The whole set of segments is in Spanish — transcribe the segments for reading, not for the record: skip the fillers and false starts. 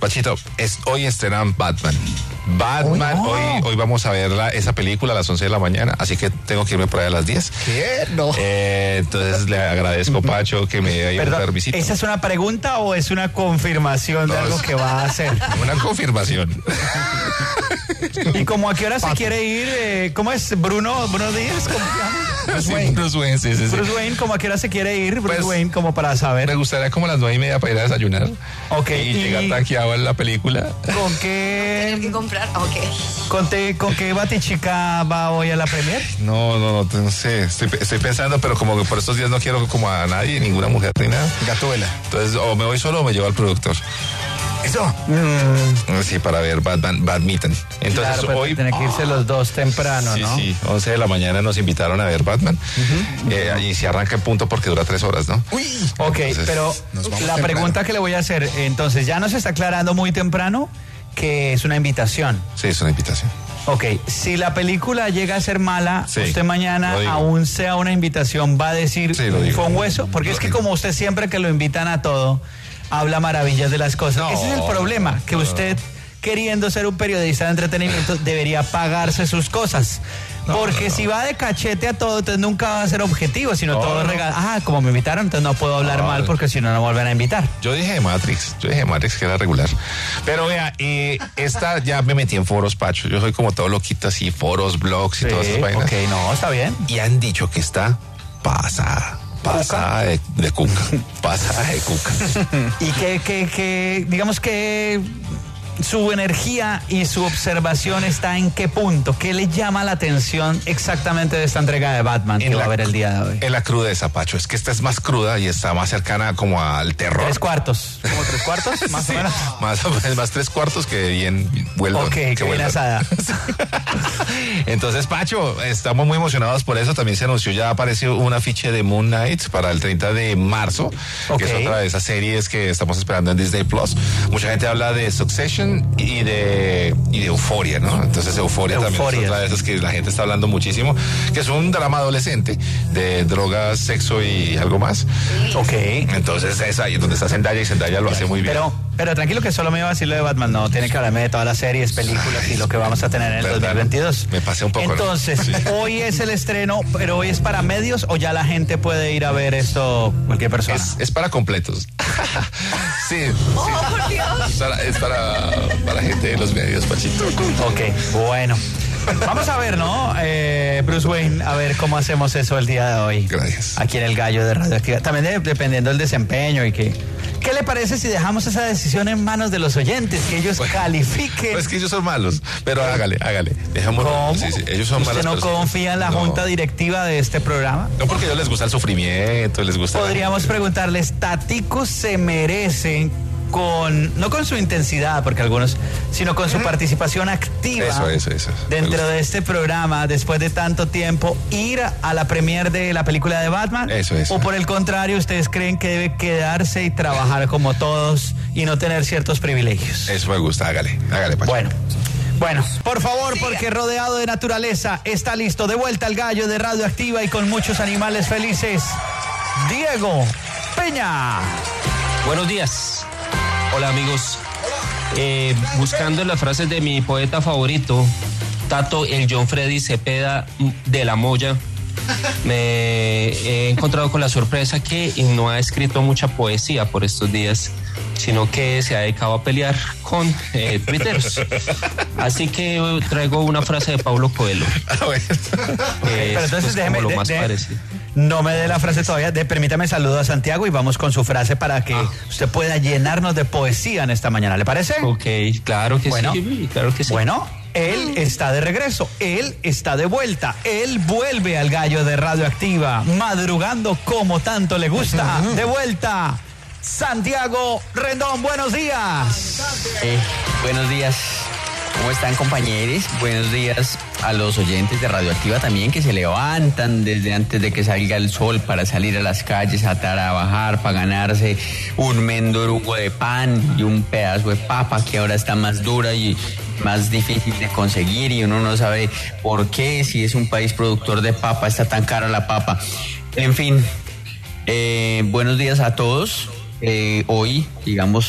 Pachito, hoy estrenan Batman. Hoy vamos a ver esa película a las 11 de la mañana, así que tengo que irme por ahí a las 10. ¿Qué? No. Entonces le agradezco, Pacho, que me haya ido a dar visita. ¿Esa es una pregunta o es una confirmación de algo que va a hacer? Una confirmación. ¿Y como a qué hora se quiere ir? ¿Cómo es? ¿Bruno Díaz? ¿Cómo se llama? Bruce Wayne, sí. Bruce Wayne, ¿como a qué hora se quiere ir? Bruce Wayne, como para saber. Me gustaría como a las 9:30 para ir a desayunar. Ok. Y llegar taqueado en la película. ¿Con qué? Tener que comprar, ok. ¿Con qué batichica va hoy a la premier? No sé. Estoy pensando, pero como que por estos días no quiero como a nadie, ninguna mujer ni nada. Gatuela. Entonces, o me voy solo o me llevo al productor. Eso. Sí, para ver Badminton. Entonces claro, pero hoy tienen que irse los dos temprano, ¿no? Sí, 11 de la mañana nos invitaron a ver Batman. Y se arranca en punto porque dura 3 horas, ¿no? Uy. Ok, entonces, pero la pregunta que le voy a hacer, entonces ya nos está aclarando muy temprano que es una invitación. Sí, es una invitación. Ok, si la película llega a ser mala, Sí, usted mañana, lo digo. aún sea una invitación, va a decir, Sí, lo digo. ¿fue un hueso? Porque Lo es que digo. como usted siempre que lo invitan a todo, habla maravillas de las cosas. No, Ese es el problema, que no. usted, queriendo ser un periodista de entretenimiento, debería pagarse sus cosas. Porque si va de cachete a todo, entonces nunca va a ser objetivo, sino todo regalo. Como me invitaron, entonces no puedo hablar mal porque si no, no vuelven a invitar. Yo dije Matrix que era regular. Pero vea, esta ya me metí en foros, Pacho. Yo soy como todo loquito así, foros, blogs y todas esas vainas. Ok, no, está bien. Y han dicho que está pasada de cuca. Pasada de cuca. Y que digamos que su energía y su observación está en qué punto, qué le llama la atención exactamente de esta entrega de Batman que va a ver el día de hoy. En la crudeza, Pacho. Es que esta es más cruda y está más cercana como al terror. 3/4. ¿Como 3/4? Más Sí, o menos. más 3/4 que bien vuelvo. Ok, que bien vuelva. asada. Entonces, Pacho, estamos muy emocionados por eso. También se anunció, ya apareció un afiche de Moon Knight para el 30 de marzo, que es otra de esas series que estamos esperando en Disney Plus. Mucha gente habla de Succession y de Euphoria, ¿no? Entonces Euphoria también es otra de esas que la gente está hablando muchísimo, que es un drama adolescente de drogas, sexo y algo más. Ok. Entonces es ahí donde está Zendaya y Zendaya lo hace muy bien. Pero tranquilo que solo me iba a decir lo de Batman, no, tiene que hablarme de todas las series, películas y lo que vamos a tener en el 2022. Me pasé un poco. Entonces, hoy es el estreno, pero hoy es para medios o ya la gente puede ir a ver esto, cualquier persona. Es para completos. Sí. Por Dios. Es para gente de los medios, Pachito. Ok, bueno. Vamos a ver, ¿no? Bruce Wayne, a ver cómo hacemos eso el día de hoy. Gracias. Aquí en el Gallo de Radioactiva. También dependiendo del desempeño y que... ¿Qué le parece si dejamos esa decisión en manos de los oyentes? Que ellos califiquen. Pues que ellos son malos, pero hágale. Dejémoslo. ¿Cómo? Sí, ellos son malos. ¿Usted no confía en la junta directiva de este programa? No, porque a ellos les gusta el sufrimiento, les gusta... Podríamos preguntarles, ¿Tatico se merece no con su intensidad, porque algunos, sino con su participación activa Eso. dentro de este programa, después de tanto tiempo, ir a la premier de la película de Batman? Eso. ¿O por el contrario, ustedes creen que debe quedarse y trabajar como todos y no tener ciertos privilegios? Eso me gusta, hágale, Pacho. Bueno, por favor, porque rodeado de naturaleza, está listo, de vuelta al Gallo de Radioactiva y con muchos animales felices, Diego Peña. Buenos días. Hola, amigos. Buscando las frases de mi poeta favorito, Tato el John Freddy Cepeda de la Moya, me he encontrado con la sorpresa que no ha escrito mucha poesía por estos días, sino que se ha dedicado a pelear con twitteros. Así que traigo una frase de Paulo Coelho. Pero entonces déjeme, lo más parecido. No me dé la frase todavía. Permítame saludar a Santiago y vamos con su frase para que usted pueda llenarnos de poesía en esta mañana. ¿Le parece? Ok, claro que sí. Claro que sí. Bueno, él está de regreso, él está de vuelta, él vuelve al Gallo de Radioactiva, madrugando como tanto le gusta. De vuelta, Santiago Rendón, buenos días. Buenos días. ¿Cómo están, compañeros? Buenos días a los oyentes de Radioactiva también, que se levantan desde antes de que salga el sol para salir a las calles a trabajar, para ganarse un mendorugo de pan y un pedazo de papa que ahora está más dura y más difícil de conseguir, y uno no sabe por qué, si es un país productor de papa, está tan cara la papa. En fin, buenos días a todos. Hoy, digamos,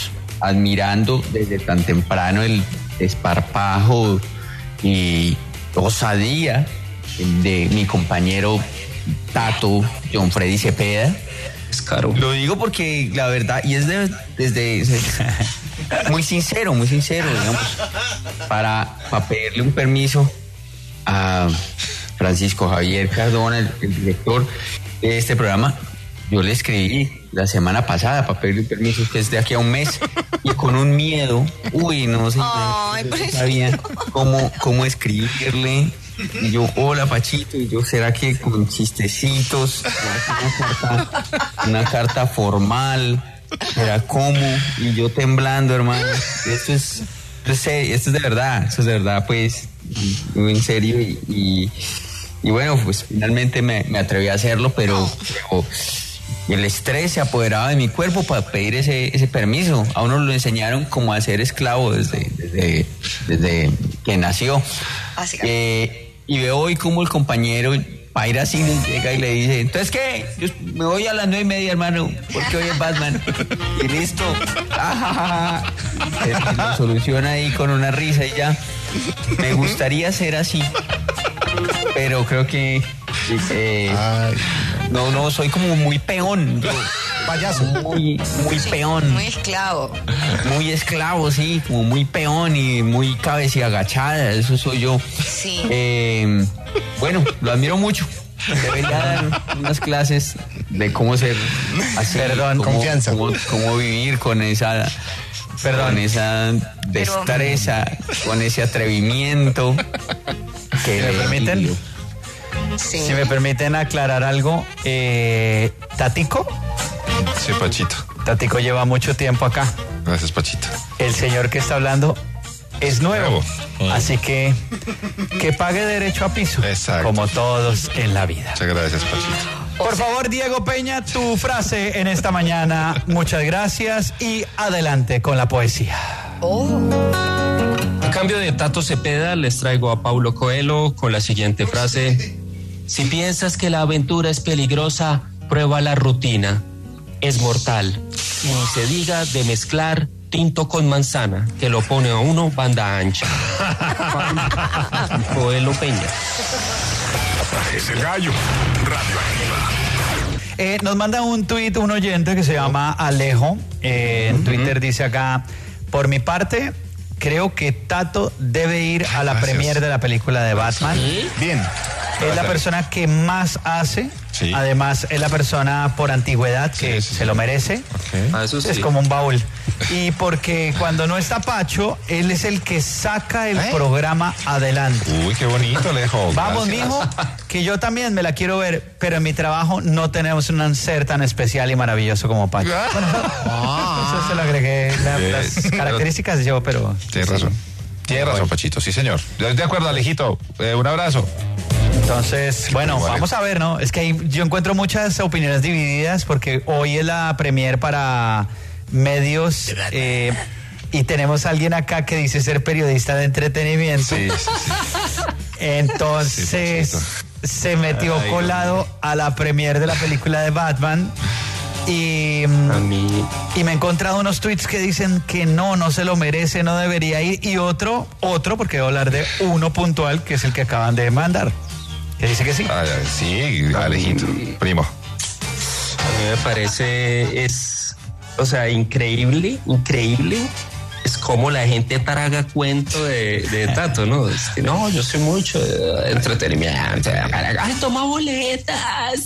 admirando desde tan temprano el desparpajo y osadía de mi compañero Tato John Freddy Cepeda. Es caro. Lo digo porque la verdad, y es desde muy sincero, digamos, para pedirle un permiso a Francisco Javier Cardona, el director de este programa. Yo le escribí la semana pasada para pedirle permiso, que es de aquí a un mes, y con un miedo, no sé, no sabía cómo escribirle. Y yo, hola Pachito, y yo, ¿será que con chistecitos, una carta formal, será cómo? Y yo temblando, hermano, esto es de verdad, pues, muy en serio, y bueno, pues finalmente me atreví a hacerlo, pero el estrés se apoderaba de mi cuerpo para pedir ese permiso. A uno lo enseñaron como a ser esclavo desde que nació. Y veo hoy como el compañero Paira Cine llega y le dice, ¿entonces qué? Yo me voy a las 9:30, hermano, porque hoy es Batman. Y listo. Lo soluciona ahí con una risa y ya. Me gustaría ser así, pero creo que no, soy como muy peón. Payaso. Muy peón. Muy esclavo. Muy esclavo, sí, como muy peón y muy cabeza agachada, eso soy yo. Sí. Bueno, lo admiro mucho. Debería dar unas clases de cómo ser así. Perdón, confianza. Cómo vivir con esa... Con esa destreza, con ese atrevimiento. Que ¿me permiten? Sí. Si me permiten aclarar algo, Tatico. Sí, Pachito. Tatico lleva mucho tiempo acá. Gracias, Pachito. El señor que está hablando es nuevo. Así que pague derecho a piso. Exacto. Como todos en la vida. Muchas gracias, Pachito. Por favor, Diego Peña, tu frase en esta mañana. Muchas gracias y adelante con la poesía. A cambio de Tato Cepeda, les traigo a Paulo Coelho con la siguiente frase. Si piensas que la aventura es peligrosa, prueba la rutina. Es mortal. Y ni se diga de mezclar tinto con manzana, que lo pone a uno banda ancha. Coelho Peña. Es el gallo. Radioactiva. Nos manda un tuit un oyente que se llama Alejo. En Twitter dice acá, por mi parte, creo que Tato debe ir a la premier de la película de Batman. Bien. Es la persona que más hace. Sí. Además, es la persona por antigüedad que se lo merece. Okay. Eso sí. Es como un baúl. Y porque cuando no está Pacho, él es el que saca el programa adelante. Uy, qué bonito, Alejo. Vamos, Gracias. mijo, que yo también me la quiero ver, pero en mi trabajo no tenemos un ser tan especial y maravilloso como Pacho. Bueno, eso se lo agregué, las características yo, pero... Tienes razón. Tienes razón, Pachito, sí, señor. De acuerdo, Alejito. Un abrazo. Entonces, bueno, vamos a ver, ¿no? Es que yo encuentro muchas opiniones divididas porque hoy es la premier para medios y tenemos a alguien acá que dice ser periodista de entretenimiento. Sí. Entonces, se metió colado a la premier de la película de Batman. Y me he encontrado unos tweets que dicen que no se lo merece, no debería ir. Y otro, porque voy a hablar de uno puntual, que es el que acaban de mandar, que dice que sí. Sí, Alejito, primo. A mí me parece, increíble. Es como la gente traga cuento de Tato, ¿no? No, yo soy mucho de entretenimiento. Ay, toma boletas.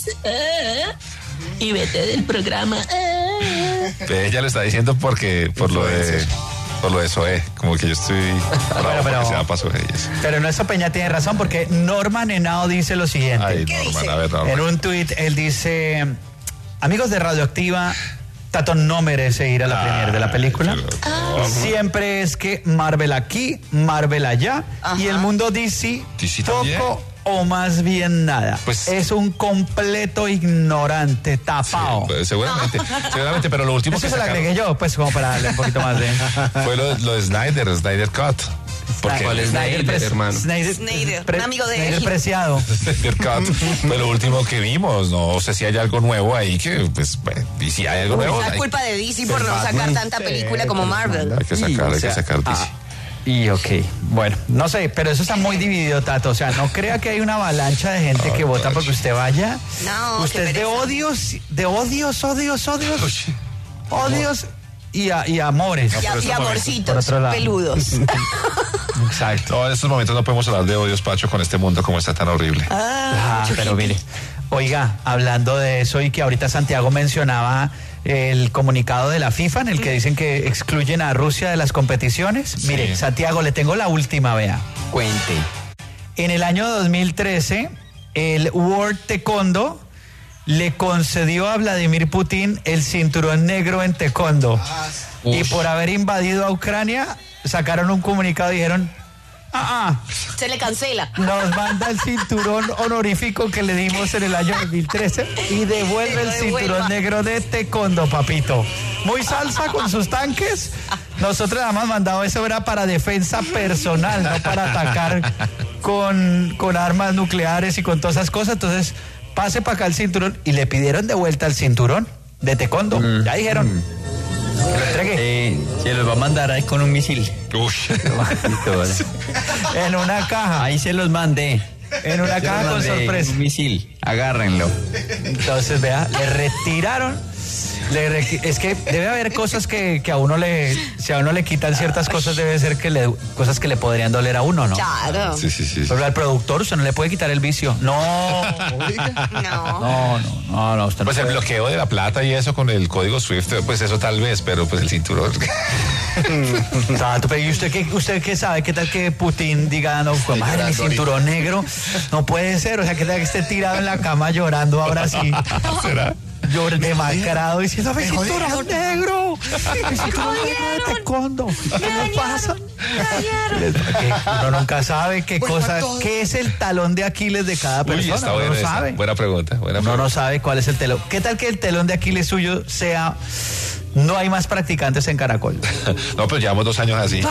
Y vete del programa. Ella lo está diciendo porque por lo de Zoé, como que yo estoy bravo porque se da paso de ellas. Pero Nuestro Peña tiene razón porque Norman Henao dice lo siguiente. Ay, Norman, a ver, Norman. En un tuit él dice, amigos de Radioactiva, Tato no merece ir a la premier de la película. Siempre es que Marvel aquí, Marvel allá, y el mundo DC poco también. O más bien nada. Pues, es un completo ignorante, tapado. Sí, pues, seguramente, pero lo último Eso que se lo agregué yo, pues como para darle un poquito más de... fue lo de Snyder Cut. ¿Cuál es Snyder, hermano? Snyder, un amigo de Snyder él. Preciado. Snyder Cut fue lo último que vimos. No sé si hay algo nuevo ahí que, pues, bueno, y si hay algo nuevo. Es culpa de DC por no sacar tanta película como Marvel. Hay que sacar DC. Y ok, bueno, no sé, pero eso está muy dividido, Tato. O sea, no crea que hay una avalancha de gente que vota porque usted vaya. No, usted es de odios y amores. Y amorcitos Por otro lado. peludos. Exacto. No, en estos momentos no podemos hablar de odios, Pacho, con este mundo como está tan horrible. Pero mire, oiga, hablando de eso y que ahorita Santiago mencionaba el comunicado de la FIFA en el que dicen que excluyen a Rusia de las competiciones. Sí. Mire, Santiago, le tengo la última, vea. Cuente. En el año 2013, el World Taekwondo le concedió a Vladimir Putin el cinturón negro en taekwondo. Y por haber invadido a Ucrania, sacaron un comunicado y dijeron, Se le cancela. nos manda el cinturón honorífico que le dimos en el año 2013 y devuelve el cinturón negro de taekwondo, papito. Muy salsa con sus tanques. Nosotros nada más mandado eso era para defensa personal, no para atacar con armas nucleares y con todas esas cosas. Entonces, pase para acá el cinturón y le pidieron de vuelta el cinturón de taekwondo. Ya dijeron. Que lo entregue. Se los va a mandar ahí con un misil. En una caja. Ahí se los mandé. En una caja con sorpresa. Un misil. Agárrenlo. Entonces, vea, le retiraron. Es que debe haber cosas que a uno si a uno le quitan ciertas cosas, debe ser cosas que le podrían doler a uno, ¿no? Claro. Sí. Pero al productor usted no le puede quitar el vicio. No. No, usted no Pues el puede. bloqueo de la plata y eso con el código SWIFT, pues eso tal vez, pero pues el cinturón. Exacto, pero ¿y usted qué sabe? ¿Qué tal que Putin diga, no, pues, madre, mi cinturón negro? No puede ser, o sea, ¿qué tal que esté tirado en la cama llorando ahora sí? ¿Será? Demacrado diciendo, mi cinturón negro, mi cinturón negro de taekwondo. ¿Qué me pasa? Uno nunca sabe qué es el talón de Aquiles de cada persona. Uy, está Uno buena no esa. sabe. Buena pregunta. Uno no sabe cuál es el telón. ¿Qué tal que el telón de Aquiles suyo sea, no hay más practicantes en Caracol? No, pues llevamos 2 años así.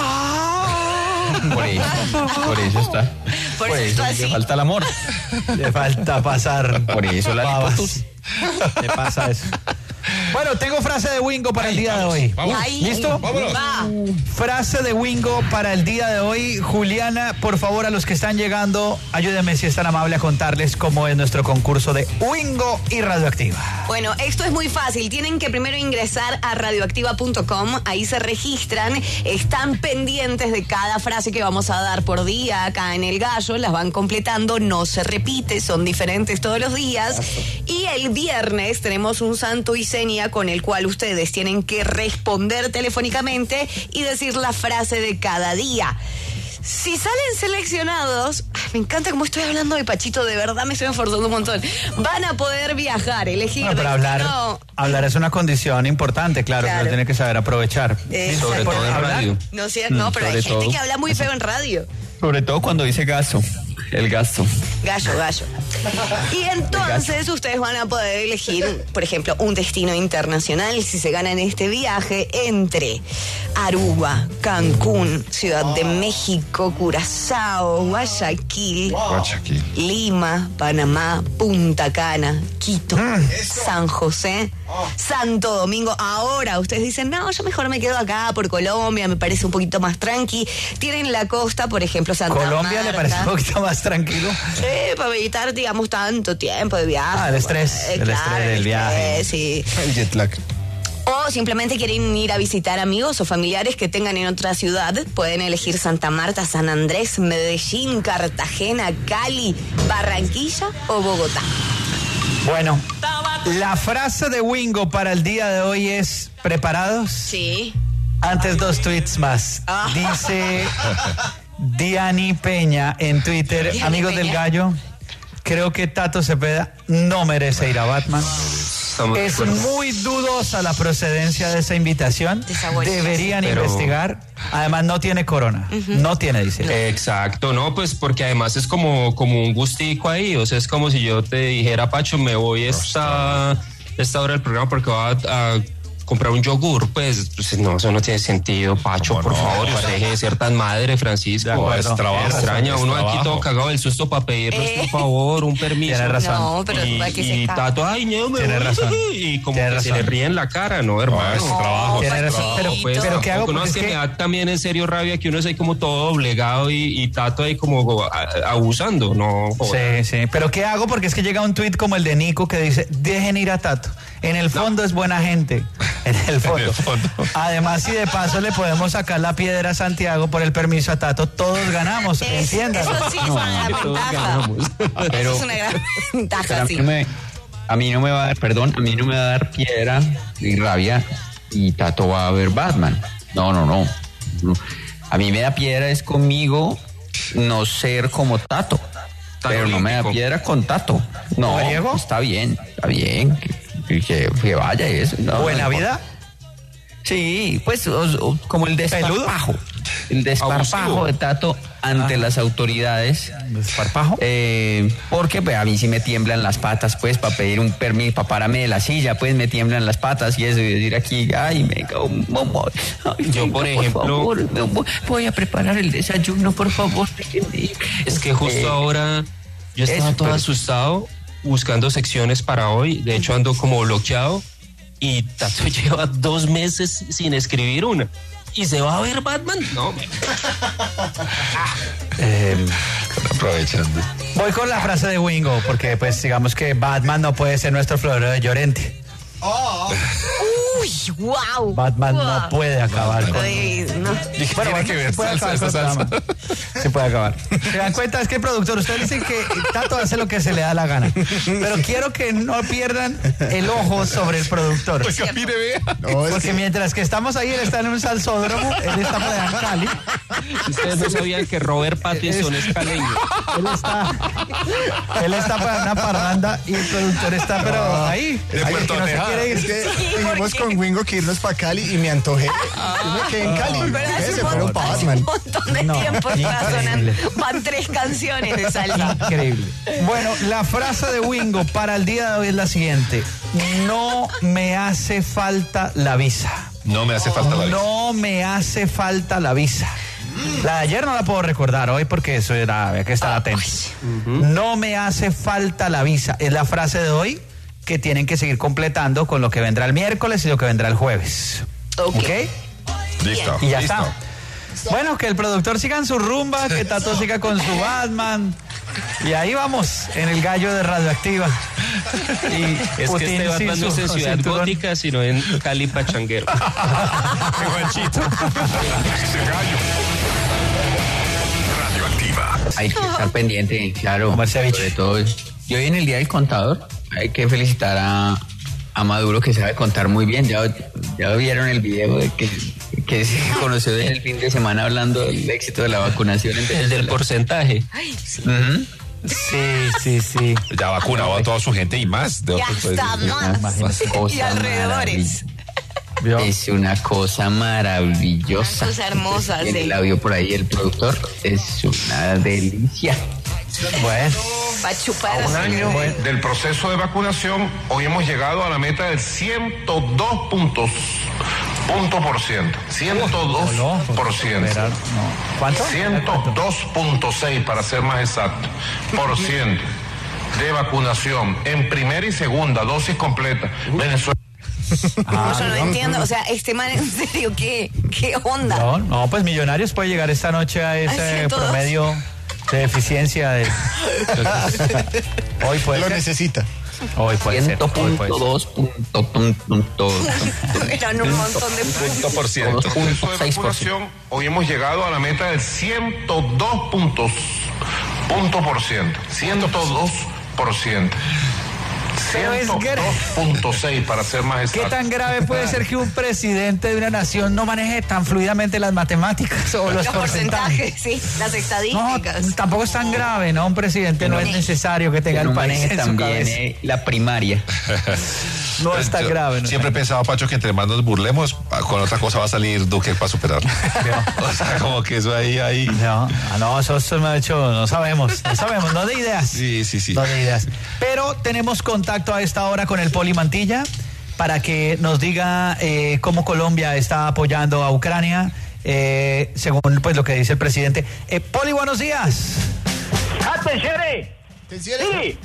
Por eso está. Por eso está así. Le falta el amor. Le falta pasar. Por eso la babas. lipotus. Le pasa eso. Bueno, tengo frase de Wingo para el día de hoy. Ahí. ¿Listo? Va. Frase de Wingo para el día de hoy. Juliana, por favor, a los que están llegando, ayúdenme si es tan amable a contarles cómo es nuestro concurso de Wingo y Radioactiva. Bueno, esto es muy fácil. Tienen que primero ingresar a radioactiva.com. Ahí se registran. Están pendientes de cada frase que vamos a dar por día acá en El Gallo. Las van completando. No se repite. Son diferentes todos los días. Y el viernes tenemos un santo y seña con el cual ustedes tienen que responder telefónicamente y decir la frase de cada día. Si salen seleccionados, me encanta cómo estoy hablando de Pachito, de verdad me estoy esforzando un montón. Van a poder viajar, elegir. Bueno, pero hablar es una condición importante, claro, que uno tiene que saber aprovechar. Sobre todo en radio. No, sí, no, pero hay gente que habla muy feo en radio. Sobre todo cuando dice gasto. El gasto. Gallo. Y entonces ustedes van a poder elegir, por ejemplo, un destino internacional si se ganan este viaje entre Aruba, Cancún, Ciudad de México, Curazao, Guayaquil, Lima, Panamá, Punta Cana, Quito, San José, Santo Domingo. Ahora ustedes dicen, no, yo mejor me quedo acá por Colombia, me parece un poquito más tranqui. Tienen la costa, por ejemplo, Santa ¿Colombia Marta. le parece un poquito más tranquilo? Para evitar, digamos, tanto tiempo de viaje. El estrés. El estrés del viaje. Sí. El jet lag. O simplemente quieren ir a visitar amigos o familiares que tengan en otra ciudad. Pueden elegir Santa Marta, San Andrés, Medellín, Cartagena, Cali, Barranquilla o Bogotá. Bueno, la frase de Wingo para el día de hoy es: ¿preparados? Sí. Antes 2 tweets más. Dice Diani Peña en Twitter, Diani amigos Peña. del Gallo, creo que Tato Cepeda no merece ir a Batman. Es muy dudosa la procedencia de esa invitación. Deberían investigar. Además, no tiene corona. No tiene, dice. Exacto, no, pues porque además es como un gustico ahí. O sea, es como si yo te dijera, Pacho, me voy esta hora del programa porque voy a comprar un yogur, pues no, eso no tiene sentido, Pacho, por favor, usted deje de ser tan madre, Francisco. Es trabajo. Extraña, Es uno trabajo. aquí todo cagado del susto para pedirnos, por favor, un permiso. Tiene razón. No, pero para que se Y escape. Tato, ay, no, me Tiene voy. razón. Y como Tiene que se razón. le ríe en la cara, ¿no, hermano? Es trabajo. Tiene razón, Pachito. pero ¿qué hago? No, Porque es que me da también en serio rabia que uno es ahí como todo doblegado y Tato ahí como abusando, ¿no? Joder. Sí, pero ¿qué hago? Porque es que llega un tuit como el de Nico que dice, dejen ir a Tato. En el fondo es buena gente. En el fondo. En el fondo. Además, si de paso le podemos sacar la piedra a Santiago por el permiso a Tato, todos ganamos, entiendan. Eso sí es una gran todos ventaja. ganamos. Pero, Es una gran pero ventaja, sí. a mí no me va a dar, perdón, a mí no me va a dar piedra y rabia y Tato va a ver Batman. No. A mí me da piedra es conmigo no ser como Tato. Pero no me da olímpico. piedra con Tato. No, ¿Mujeriego? está bien. Que vaya y eso. No, Buena no vida. Sí, pues como el desparpajo. El desparpajo Abusivo. de Tato ante las autoridades. ¿Desparpajo? Porque pues, a mí sí me tiemblan las patas, pues, para pedir un permiso, para pararme de la silla, pues me tiemblan las patas y eso, y decir aquí, ay, venga, mamá. Ay, Yo, por ejemplo- favor, voy a preparar el desayuno, por favor. Es que justo ahora yo estaba todo asustado buscando secciones para hoy. De hecho, ando como bloqueado y Tato lleva 2 meses sin escribir una. ¿Y se va a ver Batman? No. Aprovechando. Voy con la frase de Wingo, porque pues digamos que Batman no puede ser nuestro florero de Llorente. Uy, wow. Batman no puede acabar con... No. Bueno, Tiene que ver se puede salsa, acabar con el esa salsa. programa. Se puede acabar. Se dan cuenta, es que el productor, ustedes dicen que Tato hace lo que se le da la gana. Pero quiero que no pierdan el ojo sobre el productor. Oiga, mire, vea. No, es Porque que mientras que estamos ahí, él está en un salsódromo, él está por allá en Cali. Ustedes no sabían que Robert Pattinson es caleño. Él está para una parranda y el productor está, pero ahí. De ahí, Puerto que no se Tejada. quiere es ir. que Sí, dijimos porque- con Wingo que irnos para Cali y me antojé. Yo me quedé en Cali. Pero Ustedes hace se un fueron para hace Batman. un montón de No, tiempo está sonando. increíble. Van 3 canciones de salsa. Increíble. Bueno, la frase de Wingo para el día de hoy es la siguiente. No me hace falta la visa. No me hace falta la visa. No me hace falta la visa. La de ayer no la puedo recordar hoy porque eso era, había que estar atentos. No me hace falta la visa. Es la frase de hoy que tienen que seguir completando con lo que vendrá el miércoles y lo que vendrá el jueves. Ok. ¿Ok? Listo. Y ya listo. está. Bueno, que el productor siga en su rumba, que Tato siga con su Batman. Y ahí vamos, en el gallo de Radioactiva. Y Es que este Putin sin Batman no es en su Ciudad cinturón. Gótica, sino en Cali Pachanguero. Qué guanchito. Ese gallo. Radioactiva. Hay que estar pendiente, claro. Comer ceviche. Sobre todo. Y hoy en el Día del Contador hay que felicitar a Maduro, que sabe contar muy bien. Ya vieron el video de que se conoció en el fin de semana hablando del éxito de la vacunación. El del porcentaje. Ujú. Sí. Ya vacunado a toda su gente y más. De Ya otros está países. más. Una cosa Y alrededores. ¿Vio? Es una cosa maravillosa. Una cosa hermosa, ¿Quién sí. la vio por ahí el productor? Es una delicia. Bueno, Va a chupar. Un año del proceso de vacunación, hoy hemos llegado a la meta del 102 puntos. Punto por ciento. 102%. verá, no. ¿Cuánto? 102.6 para ser más exacto. Por ciento de vacunación en primera y segunda dosis completa. Venezuela. Yo no entiendo. O sea, este man, en serio, ¿qué onda? No, pues Millonarios puede llegar esta noche a ese 102. promedio de eficencia de... Hoy puede Lo ser. necesita. Hoy puede ser. Hoy puede ser. 100.2. Eran un montón de Punto por ciento. Proceso de vacunación, hoy hemos llegado a la meta del 102 puntos. Punto por ciento. 102%. Pero es 102.6 para ser más ¿Qué exacto. tan grave puede ser que un presidente de una nación no maneje tan fluidamente las matemáticas o los los porcentajes? porcentajes, sí, las No, estadísticas. tampoco es tan grave, ¿no? Un presidente no es necesario que tenga No el país maneje en su también cabeza. la primaria. No es tan Yo grave. ¿no? Siempre he pensado, Pacho, que entre más nos burlemos, con otra cosa va a salir Duque para superarlo. O sea, como que eso ahí. No, eso me ha hecho, no sabemos, no de ideas. Sí. No de ideas. Pero tenemos contacto a esta hora con el Poli Mantilla. para que nos diga cómo Colombia está apoyando a Ucrania, según pues lo que dice el presidente. Poli, buenos días. ¡Atención! ¿Sí?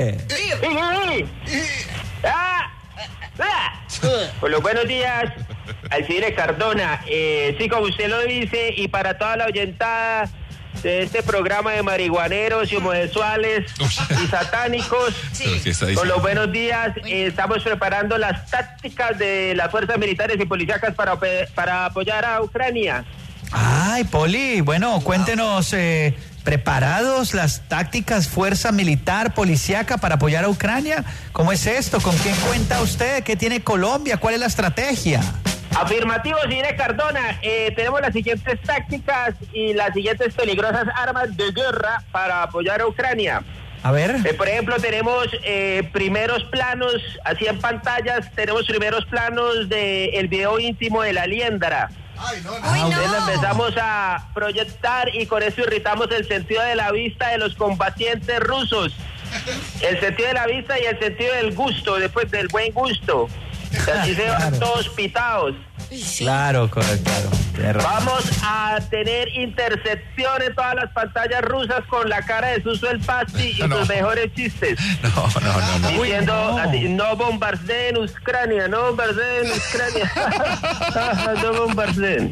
Pues los buenos días, Alcide Cardona. Sí, como usted lo dice, y para toda la oyentada de este programa de marihuaneros y homosexuales y satánicos, con los buenos días, estamos preparando las tácticas de las fuerzas militares y policíacas para apoyar a Ucrania. Ay, Poli, bueno, cuéntenos, ¿preparados las tácticas, fuerza militar, policíaca para apoyar a Ucrania? ¿Cómo es esto? ¿Con quién cuenta usted? ¿Qué tiene Colombia? ¿Cuál es la estrategia? Afirmativo, señor Cardona. Tenemos las siguientes tácticas y las siguientes peligrosas armas de guerra para apoyar a Ucrania. A ver. Por ejemplo, tenemos primeros planos, así en pantallas, tenemos primeros planos del video íntimo de la Liendra. Ay, no. Entonces empezamos a proyectar y con eso irritamos el sentido de la vista de los combatientes rusos. El sentido de la vista y el sentido del gusto, después del buen gusto. Así se van todos pitados. Claro, correcto. Vamos a tener intercepción en todas las pantallas rusas con la cara de Suso el Pasti y sus mejores chistes. No. Diciendo así, no bombardeen Ucrania, no bombardeen Ucrania. No bombardeen.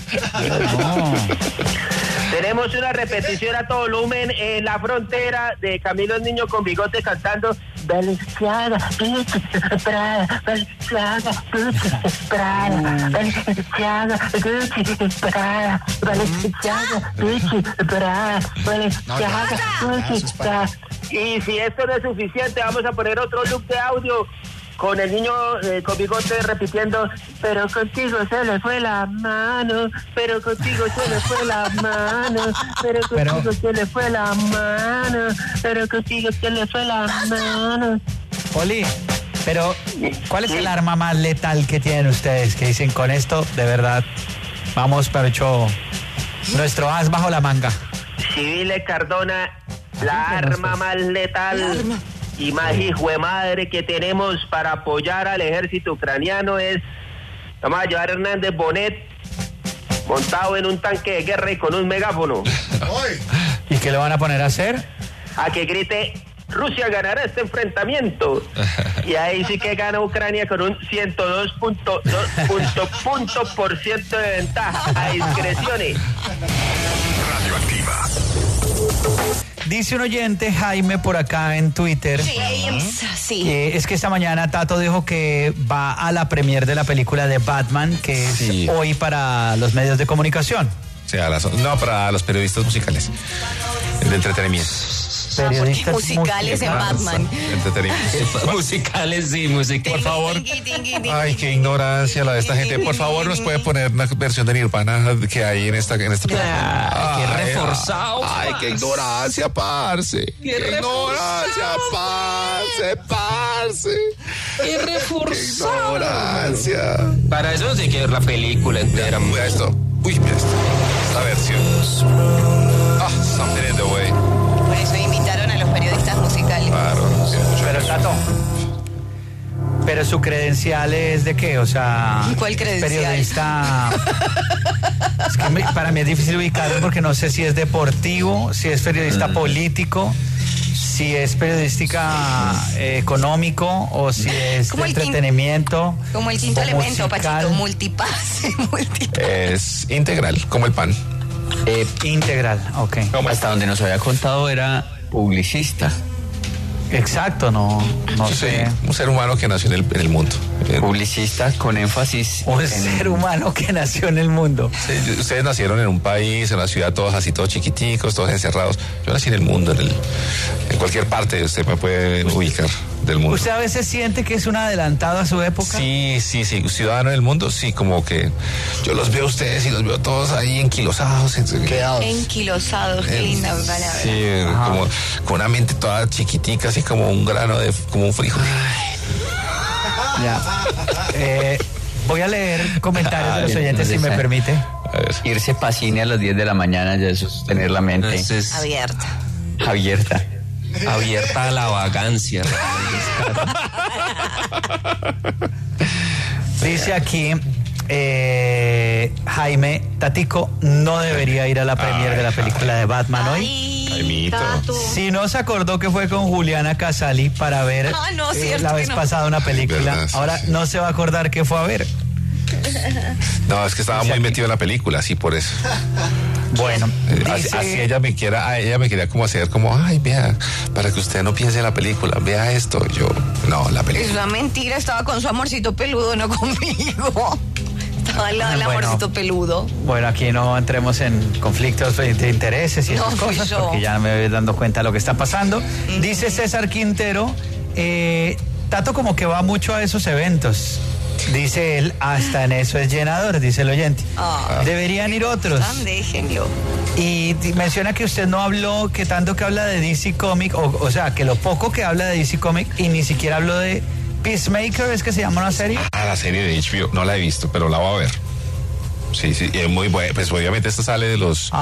Tenemos una repetición a todo volumen en la frontera de Camilo el Niño con Bigote cantando Balenciaga, Prada, Balenciaga, Prada, Balenciaga, Prada, Balenciaga, Prada, Balenciaga, Prada. Y si esto no es suficiente, vamos a poner otro loop de audio con el niño con bigote repitiendo, pero contigo se le fue la mano, pero contigo se le fue la mano, pero contigo se le fue la mano, pero contigo se le fue la mano. Poli, pero ¿cuál es el arma más letal que tienen ustedes? Que dicen, con esto, de verdad, vamos para hecho nuestro as bajo la manga. Civile Cardona, la arma más letal y más hijo de madre que tenemos para apoyar al ejército ucraniano es, vamos a llevar a Hernández Bonet montado en un tanque de guerra y con un megáfono. ¿Y qué le van a poner a hacer? A que grite, Rusia ganará este enfrentamiento. Y ahí sí que gana Ucrania con un 102.2% de ventaja. A discreciones. Radioactiva. Dice un oyente, Jaime, por acá en Twitter, Sí. que es que esta mañana Tato dijo que va a la premier de la película de Batman, que es hoy para los medios de comunicación. O sea, para los periodistas musicales, de entretenimiento. Periodistas musicales en Batman. Entretenimiento. Musicales, sí, música. Por favor. Ay, qué ignorancia la de esta gente. Por favor, nos puede poner una versión de Nirvana que hay en esta Qué reforzado. Ay, qué ignorancia, parce. Qué ignorancia, parce. Qué reforzado. Ignorancia. Para eso sí que ver la película entera. Mira esto. Uy, mira esto. Esta versión. Something in the way. Por eso invitaron a los periodistas musicales. Claro. Pero Tato, pero su credencial es de qué, o sea, ¿cuál credencial? Periodista. Es que para mí es difícil ubicarlo porque no sé si es deportivo, si es periodista político, si es periodística económico o si es de entretenimiento. Como el quinto elemento, musical. Pachito, multipase. Es integral, como el pan. Integral, ok. Hasta donde nos había contado era publicista. Exacto, no sé. Un ser humano que nació en el mundo. Publicista con énfasis. Un ser humano que nació en el mundo. Sí, ustedes nacieron en un país, en una ciudad, todos así, todos chiquiticos, todos encerrados. Yo nací en el mundo, en cualquier parte usted me puede ubicar del mundo. ¿Usted a veces siente que es un adelantado a su época? Sí, ciudadano del mundo, sí, como que yo los veo a ustedes y los veo todos ahí enquilosados. Quedados. Enquilosados, qué linda palabra. Sí, como con una mente toda chiquitica, así como un grano como un frijol. Ya. Voy a leer comentarios de los oyentes, si me permite. Irse pa' cine a las 10 de la mañana, ya eso es tener la mente Abierta. Abierta a la vagancia. Dice aquí Jaime, Tatico no debería ir a la premier de la película de Batman hoy. Jaimito. Si no se acordó que fue con Juliana Casali para ver no, cierto la vez que no. pasada una película, Verdad, sí, ahora sí. no se va a acordar qué fue a ver. No, es que estaba muy metido en la película, así por eso. Bueno, Así ella me quería como hacer como, ay, vea, para que usted no piense en la película, vea esto. Yo, no, la Es película. una mentira, estaba con su amorcito peludo, no conmigo. Estaba al lado del Bueno. amorcito peludo. Bueno, aquí no entremos en conflictos de intereses y No, esas fui cosas, yo. porque ya me voy dando cuenta de lo que está pasando. Dice César Quintero, Tato como que va mucho a esos eventos. Dice él, hasta en eso es llenador, dice el oyente. Ah. Deberían ir otros. Déjenlo. Y menciona que usted no habló, que tanto que habla de DC Comics, o sea, que lo poco que habla de DC Comics y ni siquiera habló de Peacemaker, ¿es que se llama una serie? La serie de HBO, no la he visto, pero la voy a ver. Sí, sí, y es muy buena. Pues obviamente esta sale de los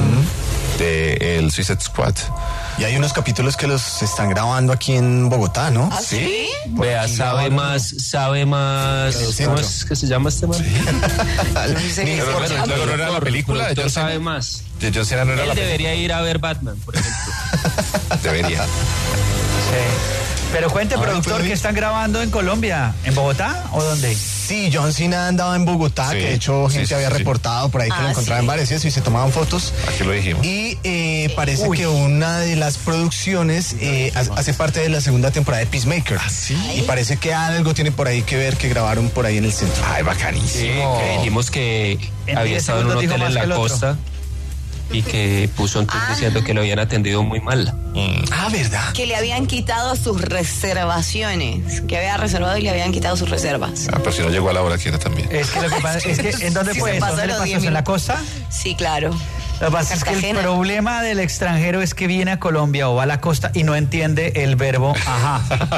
de el Suicide Squad. Y hay unos capítulos que los están grabando aquí en Bogotá, ¿no? ¿Ah, sí? Vea, sabe más. ¿Cómo es que se llama este man? No sé qué Pero es. bueno, no era la película de Productor John sabe Cena. más. De John Cena no era Él la debería ir a ver Batman, por ejemplo. película. Debería. Sí. Pero cuente, productor, ¿puedo ir? ¿qué están grabando en Colombia? ¿En Bogotá o dónde? Sí, John Cena andaba en Bogotá, Sí, que de hecho sí, gente sí, había sí. reportado por ahí que lo encontraban en bares y eso, y se tomaban fotos. Aquí lo dijimos. Y parece que una de las producciones hace parte de la segunda temporada de Peacemaker. Y parece que algo tiene por ahí que ver, que grabaron por ahí en el centro. Ay, Sí, bacanísimo. que dijimos que En había 10 estado en un segundos dijo hotel en más que la el otro. costa y que puso un tweet diciendo que lo habían atendido muy mal. Ah, ¿verdad? Que le habían quitado sus reservaciones. Que había reservado y le habían quitado sus reservas. Pero si no llegó a la hora que era también. Es que lo que pasa es que, ¿en dónde Sí, fue se eso? pasó ¿Dónde le los pasó 10 eso? ¿En la minutos. costa? Sí, claro. Lo que pasa es que el Cartagena. problema del extranjero es que viene a Colombia o va a la costa y no entiende el verbo ajá.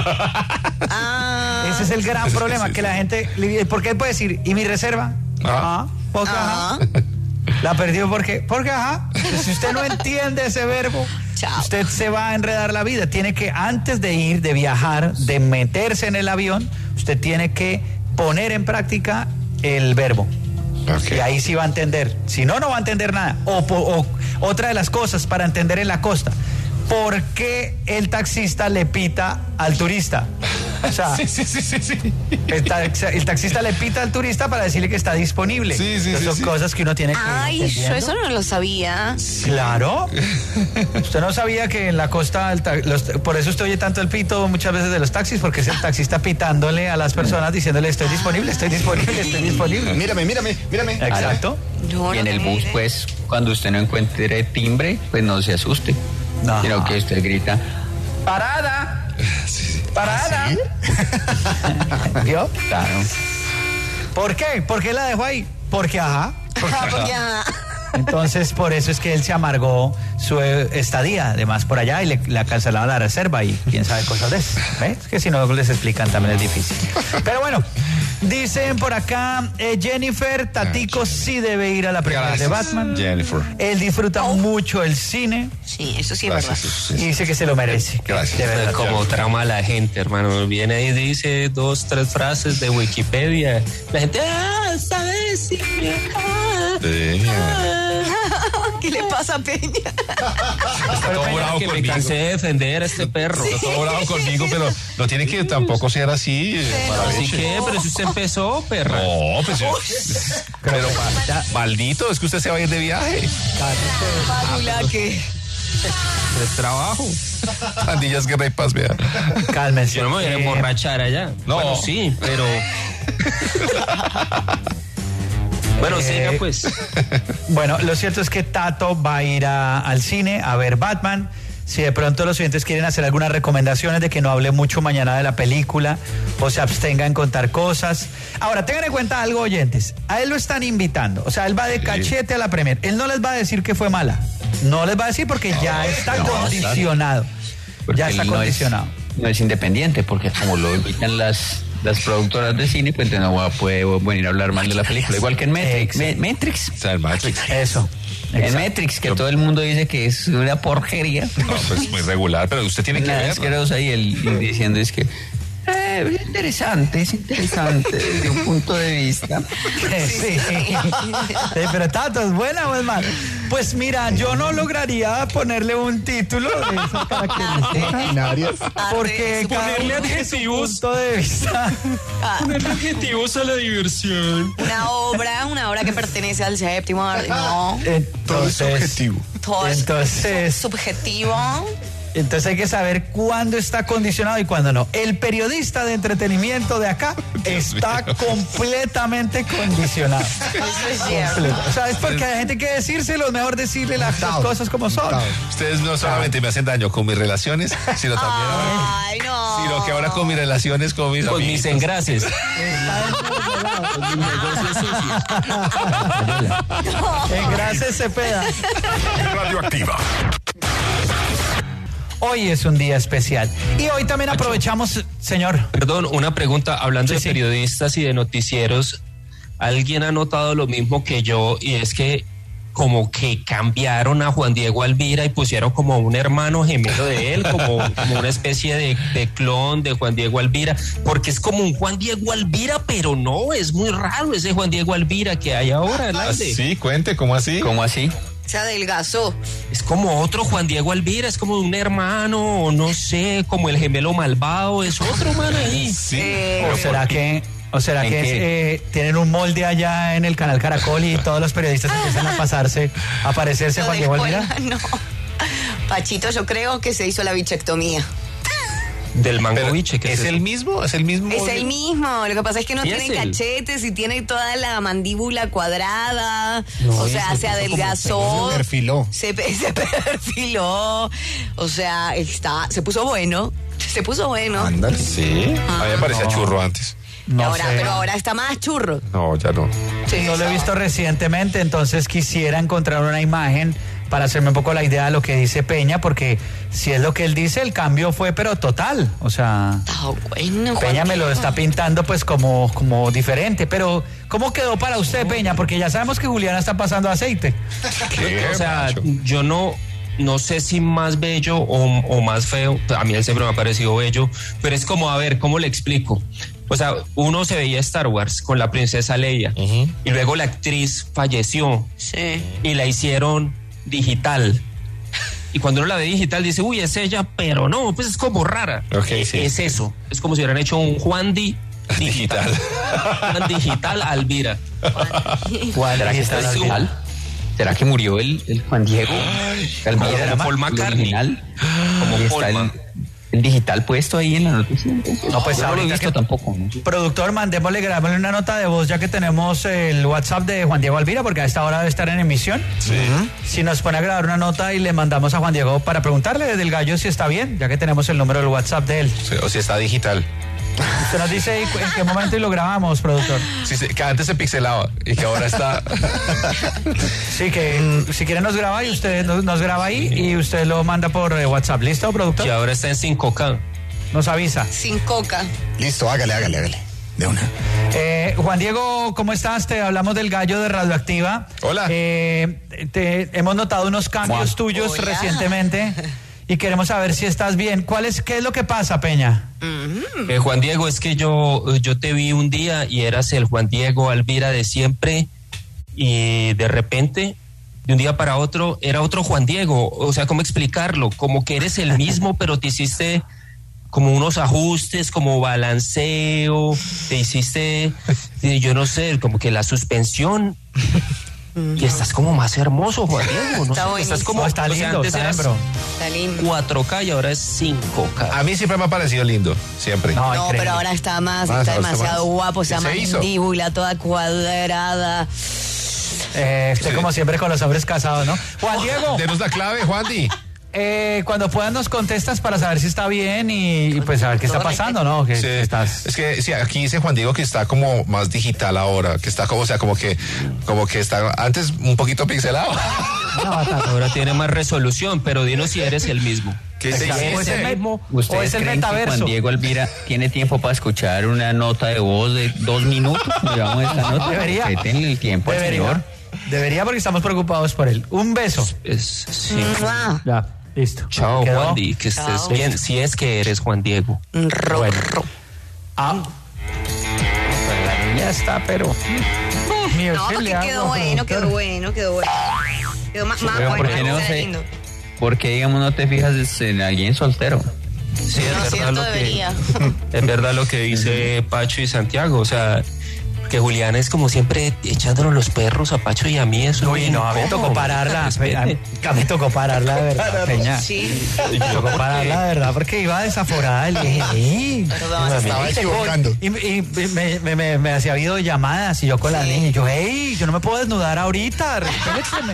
Ah, Ese es el gran problema, que la gente, porque él puede decir, ¿y mi reserva? Ajá. ¿Por qué ajá? La perdió porque ajá. Entonces, si usted no entiende ese verbo, Chao. usted se va a enredar la vida. Tiene que, antes de ir, de viajar, de meterse en el avión, usted tiene que poner en práctica el verbo. Ok. Y ahí sí va a entender. Si no, no va a entender nada. O otra de las cosas para entender en la costa. ¿Por qué el taxista le pita al turista? O sea, Sí. el taxista le pita al turista para decirle que está disponible. Sí, Entonces, son sí. cosas que uno tiene que ir ay, yo entendiendo. eso no lo sabía. Claro. Usted no sabía que en la costa, por eso usted oye tanto el pito muchas veces de los taxis, porque es el taxista pitándole a las personas diciéndole estoy disponible, estoy disponible, estoy disponible. Mírame. Exacto. No, Y en no el tenía bus, idea. pues, cuando usted no encuentre timbre, pues no se asuste. No. Sino que usted grita, ¡parada! ¡Parada! ¿Vio? Claro. ¿Por qué? ¿Por qué la dejó ahí? Porque ajá. Ah, porque, ah, Entonces, por eso es que él se amargó su estadía, además, por allá, y le ha cancelado la reserva y quién sabe cosas de eso. ¿Ves? Que si no les explican también es difícil. Pero bueno, dicen por acá, Jennifer, Tatico sí debe ir a la premier de Batman. Jennifer. Él disfruta mucho el cine sí, eso sí es verdad. Gracias. y dice que se lo merece. Gracias. De verdad. Como trama a la gente, hermano. Viene y dice 2, 3 frases de Wikipedia. La gente, ¿sabes? Sí, ¿Qué le pasa a Peña? Está todo bravo que me conmigo. cansé de defender a este perro. Está todo bravo conmigo, pero no tiene que tampoco ser así. Así que, pero si usted empezó, perra. No, pues pero maldito, es que usted se va a ir de viaje. Pádula, que Es trabajo. Pandillas, guerra y paz, vea. Cálmense. Yo no me voy a emborrachar allá. No. Bueno, sí, pero. Bueno, siga pues. Bueno, lo cierto es que Tato va a ir al cine a ver Batman. Si de pronto los oyentes quieren hacer algunas recomendaciones de que no hable mucho mañana de la película o se abstenga en contar cosas. Ahora, tengan en cuenta algo, oyentes. A él lo están invitando. O sea, él va de cachete a la premier. Él no les va a decir que fue mala. No les va a decir porque ya está condicionado. Porque Ya está él no condicionado. no es independiente, porque como lo invitan las productoras de cine, pues no va a poder venir a hablar mal de la película. Igual que en Matrix. Exacto. Matrix. O sea, el Matrix. Eso. En Matrix, que todo el mundo dice que es una porquería. No, pues muy regular, pero usted tiene que Nada ver. asquerosa y él diciendo es que Es interesante desde un punto de vista. Sí, pero Tato, ¿es buena o es mala? Pues mira, yo no lograría ponerle un título de esas características. Porque cada uno tiene su punto de vista. Ponerle objetivos a la diversión. Una obra que pertenece al séptimo arte. No. Todo es subjetivo. Todo es Entonces- subjetivo. Entonces hay que saber cuándo está condicionado y cuándo no. El periodista de entretenimiento de acá está completamente condicionado. Eso es cierto. Completo. O sea, es porque hay gente que decírselo, es mejor decirle las cosas como son. Ustedes no solamente me hacen daño con mis relaciones, sino también Ay, no. sino que ahora con mis relaciones con mis Con amigos. mis engrases. Engrases Cepeda. Radioactiva. Hoy es un día especial. Y hoy también aprovechamos, señor. Perdón, una pregunta. Hablando Sí, de sí. periodistas y de noticieros, ¿alguien ha notado lo mismo que yo? Y es que como que cambiaron a Juan Diego Alvira y pusieron como un hermano gemelo de él, como una especie de clon de Juan Diego Alvira, porque es como un Juan Diego Alvira, pero no, es muy raro ese Juan Diego Alvira que hay ahora al aire. Sí, cuente, ¿cómo así? ¿Cómo así? Se adelgazó. Es como otro Juan Diego Alvira, es como un hermano, o no sé, como el gemelo malvado, es otro man ahí. Sí. ¿O será que ¿En qué? tienen un molde allá en el canal Caracol y todos los periodistas empiezan a parecerse a Lo Juan de Diego escuela, Alvira? no. Pachito, yo creo que se hizo la bichectomía. Del Pero, mangoviche, que ¿Es el mismo? ¿Es el mismo? Es el mismo, lo que pasa es que no ¿Y tiene es él? cachetes y tiene toda la mandíbula cuadrada, No, o sea, se adelgazó, Se perfiló. se perfiló, o sea, se puso bueno, Ándale, sí. A mí me parecía churro antes. No ahora, sé. pero ahora está más churro. No, ya no. Sí, No lo he visto recientemente, entonces quisiera encontrar una imagen para hacerme un poco la idea de lo que dice Peña, porque si es lo que él dice, el cambio fue pero total. O sea, Ah, bueno, Peña Juan me lo Diego. está pintando pues como diferente, pero ¿cómo quedó para usted, Peña? Porque ya sabemos que Juliana está pasando aceite. ¿Qué, O sea, macho? yo no sé si más bello o más feo. A mí él siempre me ha parecido bello, pero es como, a ver, ¿cómo le explico? O sea, uno se veía Star Wars con la princesa Leia y luego la actriz falleció Sí. y la hicieron digital. Y cuando uno la ve digital dice, uy, es ella, pero no, pues es como rara. Ok, sí. Es eso. Es como si hubieran hecho un Juan digital. Juan digital Alvira. ¿Será que está digital? ¿Será que murió el Juan Diego? Alvira, Como Paul el McCartney. original. Como Y Paul está Man. el digital puesto ahí en la noticia. No, pues Yo no lo he ahorita visto que- tampoco, ¿no? Productor, grabémosle una nota de voz ya que tenemos el WhatsApp de Juan Diego Alvira, porque a esta hora debe estar en emisión. Sí. Si nos pone a grabar una nota y le mandamos a Juan Diego para preguntarle desde el gallo si está bien, ya que tenemos el número del WhatsApp de él. Sí, o si está digital. Usted nos dice en qué momento y lo grabamos, productor. Sí, que antes se pixelaba y que ahora está. Sí, que si quiere nos graba y usted nos graba ahí y usted lo manda por WhatsApp. ¿Listo, productor? Que ahora está en 5K. Nos avisa. Sin coca. Listo, hágale. De una. Juan Diego, ¿cómo estás? Te hablamos del gallo de Radioactiva. Hola. Hemos notado unos cambios tuyos Hola. recientemente y queremos saber si estás bien. ¿Qué es lo que pasa, Peña? Juan Diego, es que yo te vi un día y eras el Juan Diego Alvira de siempre y de repente, de un día para otro, era otro Juan Diego. O sea, ¿cómo explicarlo? Como que eres el mismo, pero te hiciste como unos ajustes, como balanceo, te hiciste, yo no sé, como que la suspensión. Y estás como más hermoso, Juan Diego. No Está sé, buenísimo. estás como, Está o sea, lindo, antes está eras hembro. Está lindo. 4K y ahora es 5K. A mí siempre me ha parecido lindo, siempre. No, No, increíble. pero ahora está más, Más, está ahora está demasiado más. guapo, esa ¿Qué se hizo? mandíbula toda cuadrada. Usted como siempre con los hombres casados, ¿no? Juan Diego, Denos la clave, Juandi. cuando puedas nos contestas para saber si está bien y pues saber qué está pasando, ¿no? Que Sí. estás... Es que sí, aquí dice Juan Diego que está como más digital ahora, que está como, o sea, como que está antes un poquito pixelado. Ahora tiene más resolución, pero dinos si eres el mismo. ¿Qué se Exacto. dice? Pues el mismo. ¿O ¿Ustedes es el creen que metaverso? Juan Diego Alvira tiene tiempo para escuchar una nota de voz de 2 minutos? Digamos esta nota. Debería. Respétenle el tiempo al señor. Debería porque estamos preocupados por él. Un beso. Sí. ¡Mua! Ya, listo. Chao, ¿Quedó? Juan Di, que estés Chao. bien. Si es que eres Juan Diego. Ro, Bueno. ro. Pues la niña está, pero... No, porque quedó bueno. Quedó más bueno. ¿Por qué no sé? ¿Por qué, digamos, no te fijas en alguien soltero? Sí, Es verdad lo que dice Pacho y Santiago, o sea, que Juliana es como siempre echándonos los perros a Pacho y a mí. Eso uy, no, a mí me tocó pararla. A mí tocó pararla, de verdad, Peña. Sí. Me tocó pararla, de verdad, porque iba desaforada. Le dije, ¡ey! Estaba equivocando. Y me hacía videollamadas y yo con la niña. Y yo, ¡ey! Yo no me puedo desnudar ahorita, respéteme.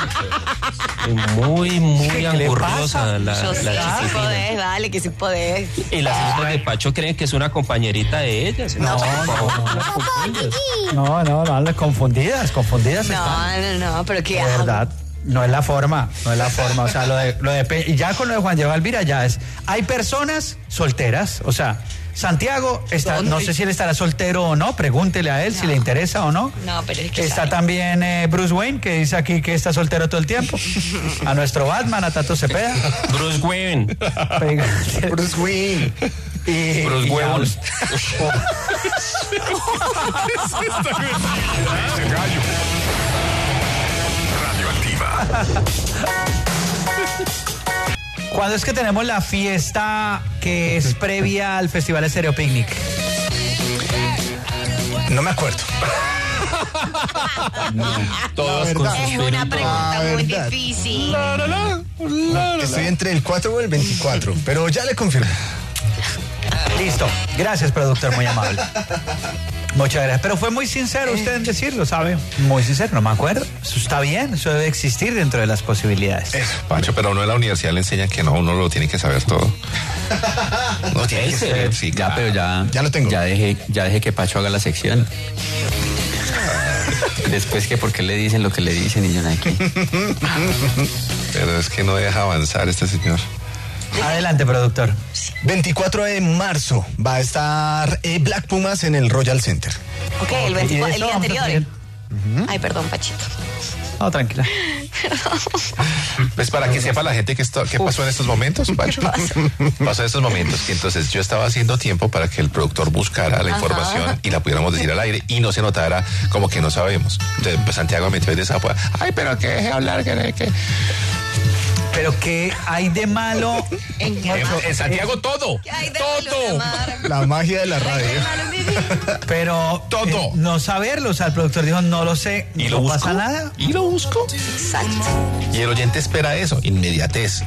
Muy angurriosa la Yo sé que sí podés, vale, que sí podés. Y las hijas de Pacho creen que es una compañerita de ellas. No, las confundidas están. No, pero qué De verdad, no es la forma. O sea, y ya con lo de Juan Diego Alvira ya es. Hay personas solteras, o sea, Santiago está, no sé si él estará soltero o no, pregúntele a él si le interesa o no. No, pero es que está también Bruce Wayne, que dice aquí que está soltero todo el tiempo. A nuestro Batman, a Tato Cepeda. Bruce Wayne. Bruce Wayne. Y Bruce Wayne. Radioactiva. ¿Cuándo es que tenemos la fiesta que es previa al Festival Estéreo Picnic? No me acuerdo. Todos con sus es una pregunta muy verdad. difícil. Estoy entre el 4 o el 24, pero ya le confirmo. Listo. Gracias, productor, muy amable. Muchas gracias. Pero fue muy sincero usted en decirlo, ¿sabe? Muy sincero, no me acuerdo. Eso está bien, eso debe existir dentro de las posibilidades. Eso, Pacho, pero a uno en la universidad le enseñan que no, uno lo tiene que saber todo. No tiene que saber, sí, Ya, claro. pero ya lo tengo. Ya dejé que Pacho haga la sección. Después que por qué le dicen lo que le dicen y yo aquí. Pero es que no deja avanzar este señor. Adelante, productor. 24 de marzo va a estar Black Pumas en el Royal Center. Ok, el 24, el día vamos a anterior. tener- Ay, perdón, Pachito. No, tranquila. Pues para que sepa la gente qué pasó en estos momentos, Pacho. Pasó en estos momentos que entonces yo estaba haciendo tiempo para que el productor buscara la información y la pudiéramos decir al aire y no se notara como que no sabemos. Entonces, pues, Santiago me metió de esa pues, ay, pero que deje hablar, que. Pero ¿qué hay de malo? En Santiago todo. Ay, Todo. La magia de la radio. Pero Todo. no saberlo, o sea, el productor dijo, no lo sé, Y no lo busco. pasa nada. Y lo busco. Exacto. Y el oyente espera eso, inmediatez.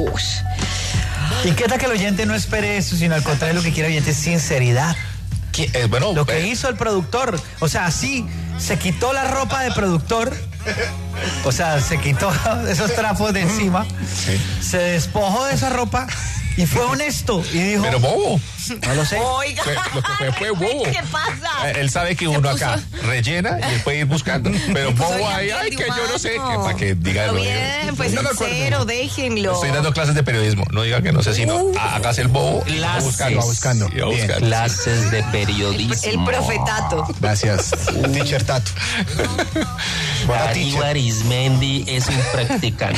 ¿Y qué tal que el oyente no espere eso, sino al contrario, lo que quiere el oyente es sinceridad? Bueno, Lo que hizo el productor, o sea, sí, se quitó la ropa de productor, o sea, se quitó esos trapos de encima, se despojó de esa ropa y fue honesto y dijo, pero bobo. no lo sé. Oiga. Lo que fue bobo. ¿Qué pasa? Él sabe que uno acá rellena y él puede ir buscando. Pero bobo ahí, ay, que yo no sé. Que para que diga Está lo bien, pues no me acuerdo. sincero, déjenlo. Estoy dando clases de periodismo. No diga que no sé, sino hagas el bobo. y va buscando. Va buscando. Y va Bien. buscando. Clases de periodismo. El profetato. Gracias. Teacher Tato. Bueno, Aníbal Arismendi es un practicante.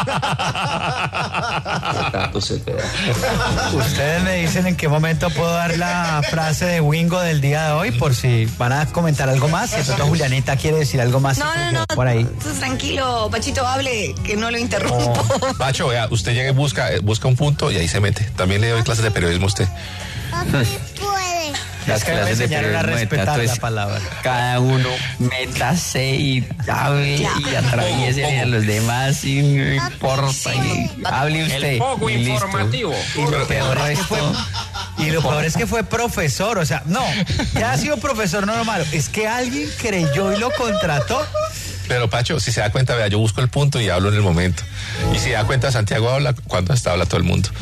Tato Cepeda. Ustedes me dicen en qué momento puedo dar la frase de Wingo del día de hoy, por si van a comentar algo más. Si de pronto Julianita quiere decir algo más No. por ahí. Tú tranquilo, Pachito, hable, que no lo interrumpo. Pacho, vea, usted llega y busca un punto y ahí se mete. También le doy clases de periodismo a usted. Las Es que me clases de enseñaron a periodismo de respetar Tato la es palabra. cada uno métase y hable y atraviese a los demás y no importa y hable usted. El poco y listo. informativo. Y lo peor es que fue, profesor, o sea, no, ya ha sido profesor, no lo malo, es que alguien creyó y lo contrató. Pero Pacho, si se da cuenta, vea, yo busco el punto y hablo en el momento. Y si se da cuenta, Santiago habla cuando hasta habla todo el mundo.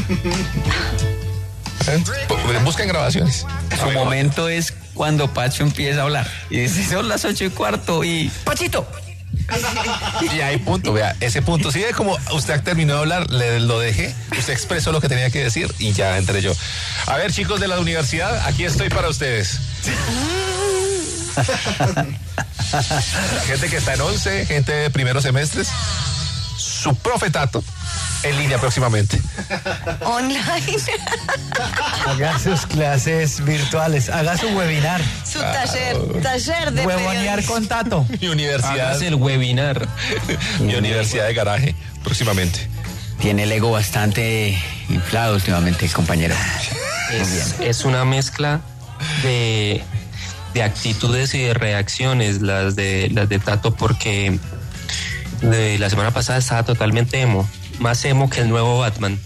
Busquen grabaciones. Su momento es cuando Pacho empieza a hablar y dice, son las 8:15 y ¡Pachito! Y hay punto, vea, ese punto. Si ve como usted terminó de hablar, lo dejé, usted expresó lo que tenía que decir y ya entré yo. A ver, chicos de la universidad, aquí estoy para ustedes. Gente que está en 11, gente de primeros semestres. Su profe Tato En línea próximamente. Online. Haga sus clases virtuales, haga su webinar. Su taller de Huevonear periodismo. con Tato. Mi universidad. Hagas el webinar. Mi universidad de garaje próximamente. Tiene el ego bastante inflado últimamente el compañero. Es una mezcla de actitudes y de reacciones las de Tato, porque la semana pasada estaba totalmente emo, más emo que el nuevo Batman.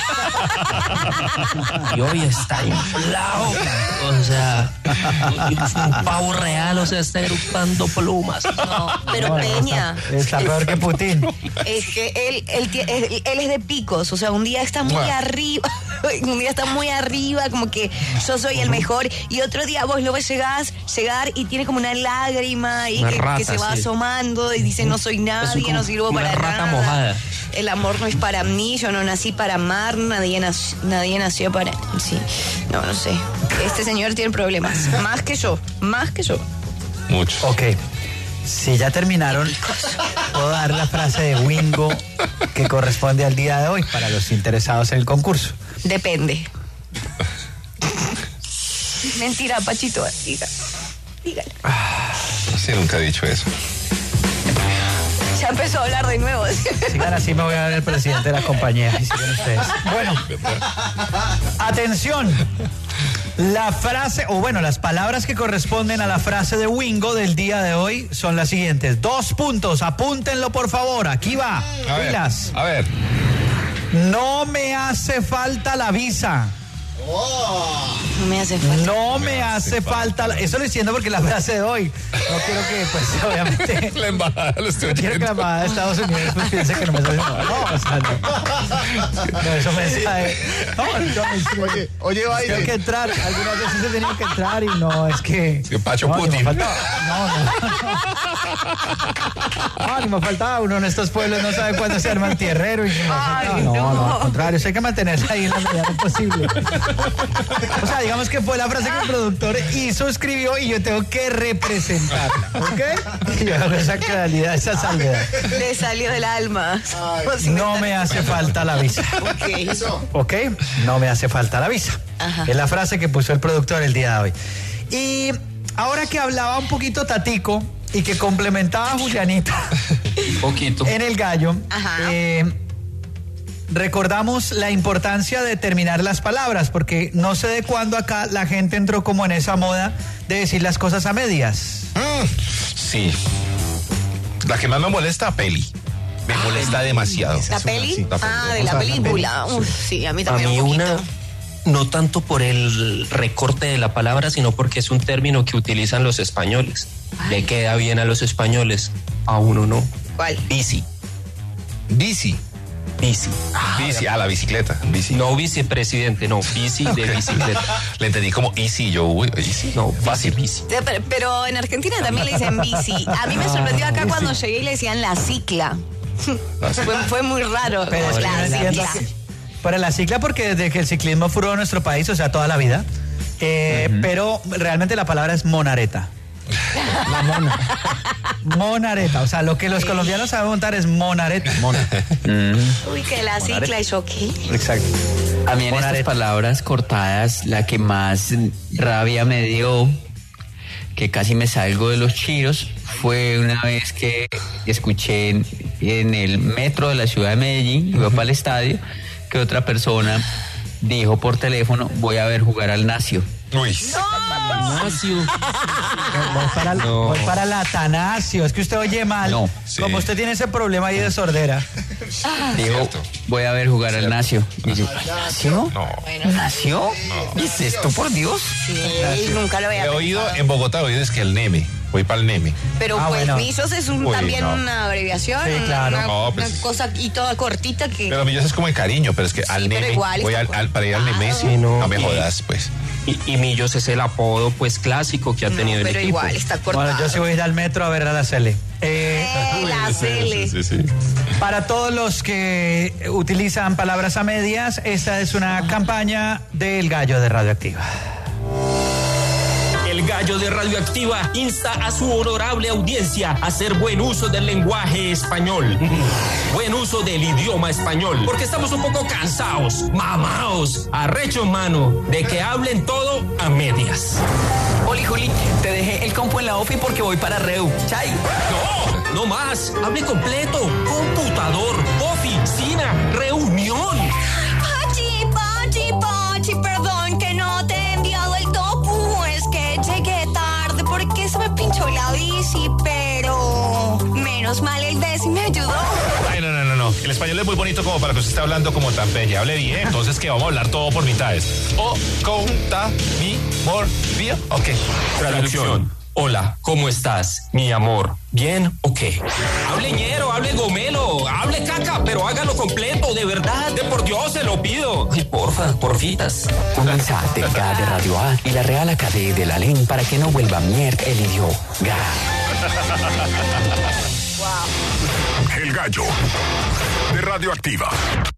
Y hoy está inflado, o sea, es un pavo real, o sea, está eruptando plumas. No, pero Peña. Está peor que Putin. Es que él es de picos, o sea, un día está muy arriba, un día está muy arriba, como que yo soy el mejor, y otro día vos lo ves llegar y tiene como una lágrima y Una que rata, se va sí. asomando y dice no soy nadie, no sirvo una para rata nada. mojada. El amor no es para mí, yo no nací para amar, nadie nació para... Sí, no sé. Este señor tiene problemas, más que yo. Muchos. Ok. Si ya terminaron, puedo dar la frase de Wingo que corresponde al día de hoy para los interesados en el concurso. Depende. Mentira, Pachito, dígale. Sí, nunca he dicho eso. Ya empezó a hablar de nuevo. Sigan así, me voy a ver el presidente de la compañía. Y siguen ustedes. Bueno, atención. La frase, o bueno, las palabras que corresponden a la frase de Wingo del día de hoy son las siguientes. 2 puntos, apúntenlo por favor. Aquí va. Pilas. A ver. No me hace falta la visa. No me hace falta. No me hace falta. Eso lo diciendo porque la frase de hoy. No quiero que, pues, obviamente. La embajada lo estoy No quiero que la embajada de Estados Unidos pues, piense que no me estoy diciendo. No, o sea, no. No, eso me sabe. Oye, Tengo Biden. que entrar. Algunas veces he tenido que entrar y no, es que. Que Pacho no, ni Putin. me faltaba. No, ni me faltaba. Uno en estos pueblos no sabe cuándo se arma el tierrero y ni me faltaba. Ay, No, no. al contrario, eso hay que mantenerla ahí en la medida de lo posible. O sea, digamos que fue la frase que el productor hizo, escribió y yo tengo que representarla, ¿ok? Y yo hago esa claridad, esa salvedad. Le salió del alma. No me hace falta la visa. ¿Ok? No me hace falta la visa. Ajá. Es la frase que puso el productor el día de hoy. Y ahora que hablaba un poquito Tatico y que complementaba a Julianita Poquito. en el gallo, Ajá. recordamos la importancia de terminar las palabras, porque no sé de cuándo acá la gente entró como en esa moda de decir las cosas a medias. Sí. La que más me molesta, peli. Me molesta demasiado. ¿La peli? La peli. Ah, de la película. Uf, sí, a mí A también mí un poquito. una, no tanto por el recorte de la palabra, sino porque es un término que utilizan los españoles. Le queda bien a los españoles, a uno no. ¿Cuál? Bici. Bici. Bici. La bicicleta. Bici. No vicepresidente, no, bici de bicicleta. Le entendí como easy, yo, uy, easy. No, Fácil. bici. Pero en Argentina también le dicen bici. A mí me sorprendió acá cuando llegué y le decían la cicla. Fue muy raro. Pero es que La no entiendo cicla. para la cicla, porque desde que el ciclismo furó en nuestro país, o sea, toda la vida, pero realmente la palabra es monareta. La mona. Monareta, o sea, lo que los colombianos saben montar es monareta. Uy, que la cicla y yo, ¿qué? Exacto. A mí en estas palabras cortadas, la que más rabia me dio, que casi me salgo de los chiros, fue una vez que escuché en el metro de la ciudad de Medellín, iba para el estadio, que otra persona dijo por teléfono, voy a ver jugar al Nacio. Uy. Ignacio. Voy para el Atanasio. Es que usted oye mal. No. Sí. Como usted tiene ese problema ahí de sordera. Dijo, Cierto. voy a ver jugar al Nacio. Y yo, ¿Nacio? No. ¿Nacio? ¿Qué es esto, por Dios? Sí, nunca lo había He oído pensado. en Bogotá, he oído es que el Neme. Voy para el Neme. Pero Ah, pues bueno. Millos es Uy, también no. una abreviación. Sí, claro. Una, No, pues- una cosa y toda cortita que... Pero Millos es como el cariño, pero es que al pero Neme. igual Voy está para ir al Nemesio. Sí, no. No me jodas, pues. Y Millos es el apodo pues clásico que ha No, tenido el pero equipo. igual está cortado. Bueno, yo sí voy a ir al metro a ver a la Cele. La Cele. Sí. Para todos los que utilizan palabras a medias, esta es una campaña del Gallo de Radioactiva. El gallo de Radioactiva insta a su honorable audiencia a hacer buen uso del lenguaje español. Buen uso del idioma español. Porque estamos un poco cansados, mamaos, arrechos, mano, de que hablen todo a medias. Oli, Juli, te dejé el compu en la ofi porque voy para Reu. Chai. No más. Hable completo. Computador, oficina, reunión. Pachi, perdón que no te he enviado el topu. Es que llegué tarde porque se me pinchó la bici, pero menos mal el Bessie me ayudó. Ay, no. El español es muy bonito como para que usted esté hablando como tan bella. Hable bien, entonces que vamos a hablar todo por mitades. Conta, mi, mor, bien. Ok. Traducción. Hola, ¿cómo estás, mi amor? ¿Bien o qué? Hable ñero, hable gomelo, hable caca, pero hágalo completo, de verdad, de por Dios, se lo pido. Ay, porfitas. Un mensaje de Radio A y la Real Academia de la LEN para que no vuelva mierda el idioma. El gallo de Radioactiva.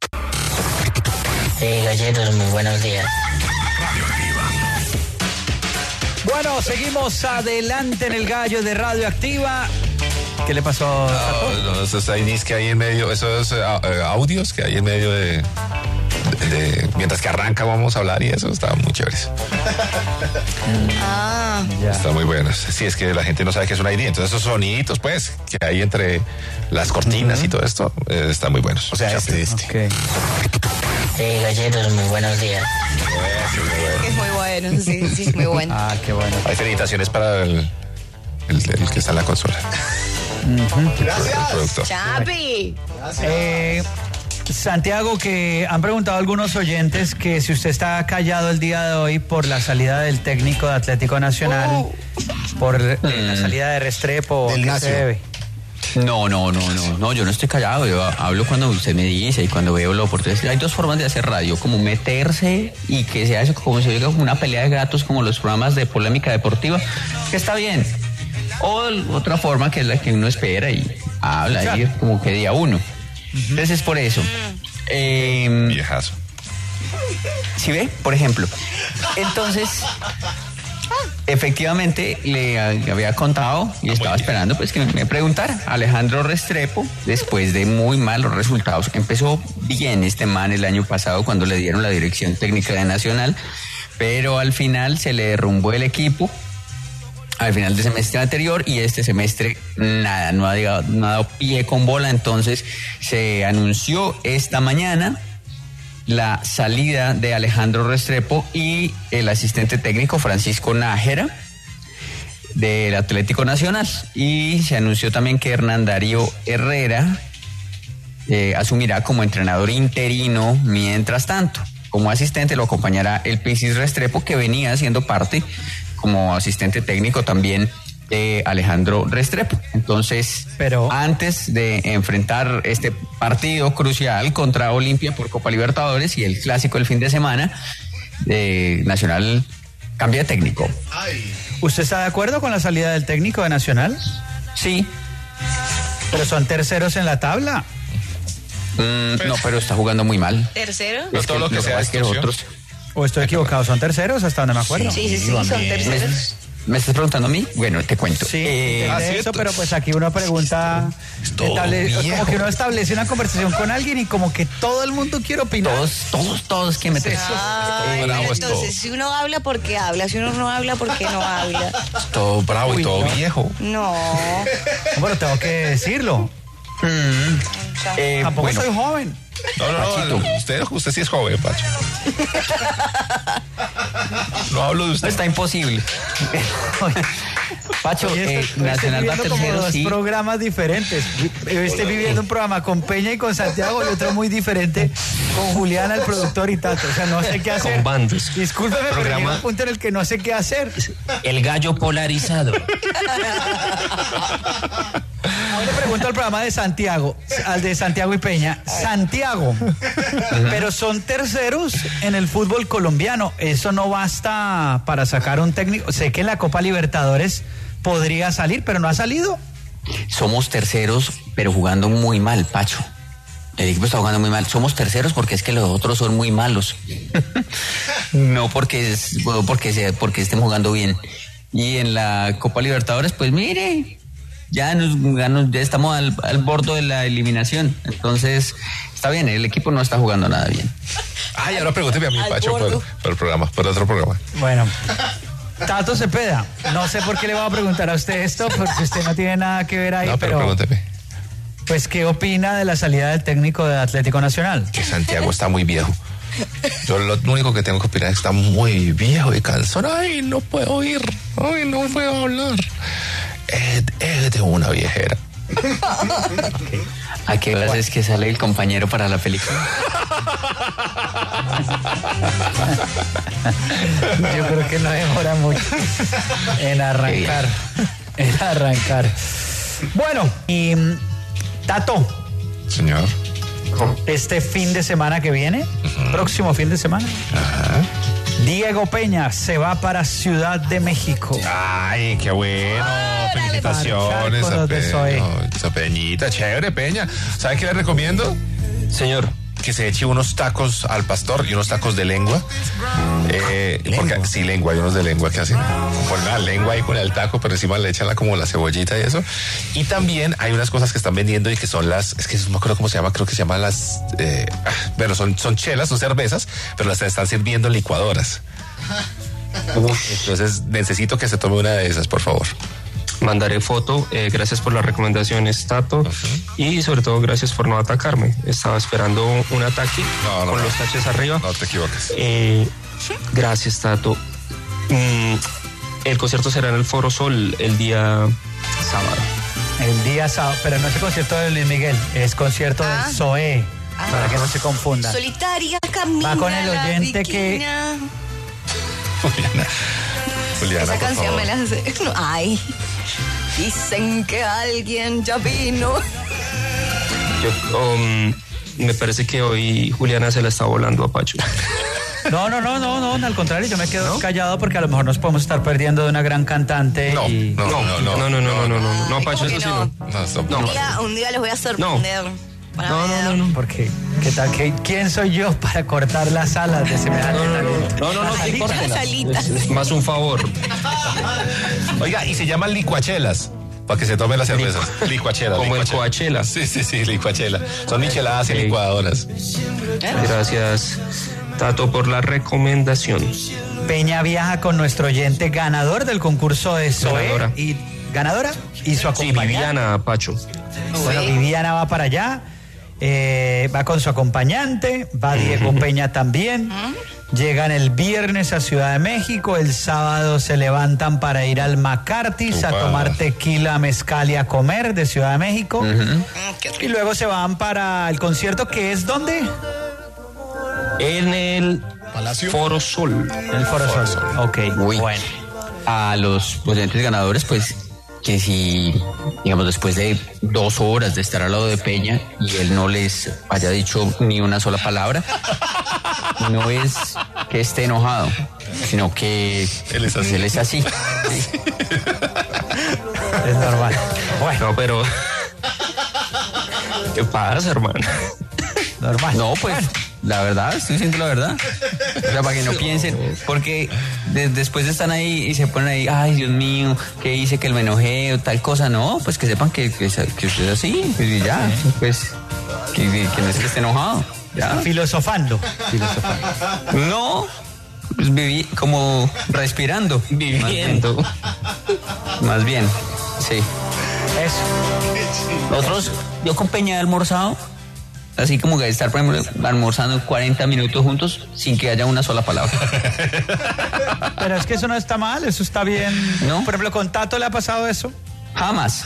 Galleros, muy buenos días. Radioactiva. Bueno, seguimos adelante en el gallo de Radioactiva. ¿Qué le pasó? No, esos IDs que hay en medio, esos audios que hay en medio de mientras que arranca vamos a hablar y eso está muy chévere. Está muy bueno. Sí, es que la gente no sabe qué es un ID, entonces esos soniditos pues que hay entre las cortinas y todo esto están muy buenos. O sea, este. Okay. Galleros, muy buenos días. Es muy bueno, sí, muy bueno. Ah, qué bueno. Hay felicitaciones para el que está en la consola. Gracias. El productor. Chapi. Santiago, que han preguntado algunos oyentes que si usted está callado el día de hoy por la salida del técnico de Atlético Nacional, por la salida de Restrepo, Del ¿qué Nacio. se debe? No, yo no estoy callado, yo hablo cuando usted me dice y cuando veo la oportunidad. Hay dos formas de hacer radio, como meterse y que se hace como si hubiera una pelea de gatos como los programas de polémica deportiva, que está bien. O otra forma que es la que uno espera y habla ahí como que día uno. Entonces es por eso. Viejazo. ¿Sí ve? Por ejemplo. Entonces, efectivamente, le había contado y estaba esperando pues que me preguntara. Alejandro Restrepo, después de muy malos resultados, empezó bien este man el año pasado cuando le dieron la dirección técnica de Nacional, pero al final se le derrumbó el equipo. Al final del semestre anterior y este semestre nada, no ha dado pie con bola. Entonces se anunció esta mañana la salida de Alejandro Restrepo y el asistente técnico Francisco Nájera del Atlético Nacional. Y se anunció también que Hernán Darío Herrera asumirá como entrenador interino mientras tanto. Como asistente lo acompañará el Pisis Restrepo, que venía siendo parte como asistente técnico también de Alejandro Restrepo. Entonces, Pero antes de enfrentar este partido crucial contra Olimpia por Copa Libertadores y el clásico el fin de semana, Nacional cambia de técnico. ¿usted está de acuerdo con la salida del técnico de Nacional? Sí. Pero son terceros en la tabla. No, pero está jugando muy mal. ¿Tercero? No todo lo que sea es que discusión. otros. ¿O estoy equivocado? ¿Son terceros hasta donde me acuerdo? Sí, son terceros. ¿Me estás preguntando a mí? Bueno, te cuento. Sí, de eso, pero pues aquí uno pregunta, como que uno establece una conversación con alguien y como que todo el mundo quiere opinar. Todos quieren meterse. Ay, bravo es entonces, todo. si uno habla, ¿por qué habla? Si uno no habla, ¿por qué no habla? Todo bravo y todo viejo. No. Bueno, tengo que decirlo. Tampoco bueno, soy joven. No, usted sí es joven, Pacho. No hablo de usted. está imposible. Pacho, Oye, estoy Nacional va viviendo como tercero, dos sí. programas diferentes. Estoy viviendo un programa con Peña y con Santiago y otro muy diferente con Juliana, el productor y Tato. O sea, no sé qué hacer. Con bandos. Discúlpeme, pero Programa- llega un punto en el que no sé qué hacer. El gallo polarizado. Hoy le pregunto al programa de Santiago, al de Santiago y Peña. Santiago, pero son terceros en el fútbol colombiano. Eso no basta para sacar un técnico. Sé que en la Copa Libertadores podría salir, pero no ha salido. Somos terceros, pero jugando muy mal, Pacho. El equipo está jugando muy mal. Somos terceros porque es que los otros son muy malos. No porque estén jugando bien. Y en la Copa Libertadores, pues mire, ya estamos al borde de la eliminación. Entonces, está bien, el equipo no está jugando nada bien. Ay, ahora pregúnteme a mí, Pacho, por el programa, por otro programa. Bueno, Tato Cepeda, no sé por qué le voy a preguntar a usted esto, porque usted no tiene nada que ver ahí, No, pero pregúnteme. Pues, ¿qué opina de la salida del técnico de Atlético Nacional? Que Santiago está muy viejo. Yo lo único que tengo que opinar es que está muy viejo y cansón. Ay, no puedo oír. Ay, no puedo hablar. Es de una viejera. ¿A qué horas es que sale el compañero para la película? Yo creo que no demora mucho en arrancar. Bueno, y Tato. Señor. Este fin de semana que viene, próximo fin de semana, Diego Peña se va para Ciudad de México. Ay, qué bueno. Felicitaciones a Peñita. Chévere, Peña. ¿Sabe qué le recomiendo? Señor. Que se eche unos tacos al pastor y unos tacos de lengua. Porque sí, lengua, hay unos de lengua que hacen con la lengua ahí con el taco, pero encima le echan como la cebollita y eso. Y también hay unas cosas que están vendiendo y que son es que no creo cómo se llama, creo que se llaman las, bueno, son chelas, son cervezas, pero las están sirviendo en licuadoras. Entonces necesito que se tome una de esas, por favor. Mandaré foto, gracias por las recomendaciones, Tato, y sobre todo gracias por no atacarme. Estaba esperando un ataque con los taches arriba. No te equivocas. Gracias, Tato. El concierto será en el Foro Sol el día sábado. El día sábado, pero no es el concierto de Luis Miguel, es concierto del Zoé, para que no se confundan. Solitaria camina. Va con el oyente que... Juliana, esa canción favor. me la hace. Ay, dicen que alguien ya vino. Me parece que hoy Juliana se la está volando a Pacho. No, al contrario, yo me quedo callado porque a lo mejor nos podemos estar perdiendo de una gran cantante. No, Pacho, eso sí no. Un día les voy a sorprender. No. ¿Por qué? ¿Qué tal? ¿Quién soy yo para cortar las alas de semejante talento? No, es más un favor. Oiga, y se llaman licuachelas. Para que se tomen las cervezas. Licuachelas. Como el Coachella. Sí, licuachela. Son micheladas y licuadoras. Gracias, Tato, por la recomendación. Peña viaja con nuestro oyente ganador del concurso de Zoé. ¿Ganadora? Y su acompañante. Sí, Viviana, Pacho. Bueno, Viviana va para allá. Va con su acompañante. Va Diego Peña también. Llegan el viernes a Ciudad de México, el sábado se levantan para ir al McCarthy's a tomar tequila, mezcal y a comer de Ciudad de México. Y luego se van para el concierto, que es ¿dónde? En el Palacio Foro Sol. El Foro Sol. Ok, bueno. A los oyentes ganadores, pues, que si, digamos, después de 2 horas de estar al lado de Peña y él no les haya dicho ni una sola palabra, no es que esté enojado, sino que él es así. Es normal. Bueno, pero... ¿Qué pasa, hermano? Normal. No, pues, la verdad, estoy diciendo la verdad. O sea, para que no piensen, porque después están ahí y se ponen ahí, ay, Dios mío, que hice que me enojé o tal cosa. No, pues que sepan que usted es así, y ya, pues, que no es que esté enojado. Ya. Filosofando. No, pues viví como respirando. Viviendo. Más bien, sí. Eso. Nosotros, yo con Peña he almorzado, así como que estar, por ejemplo, almorzando 40 minutos juntos sin que haya una sola palabra. Pero es que eso no está mal, eso está bien. ¿No? Por ejemplo, ¿con Tato le ha pasado eso? Jamás.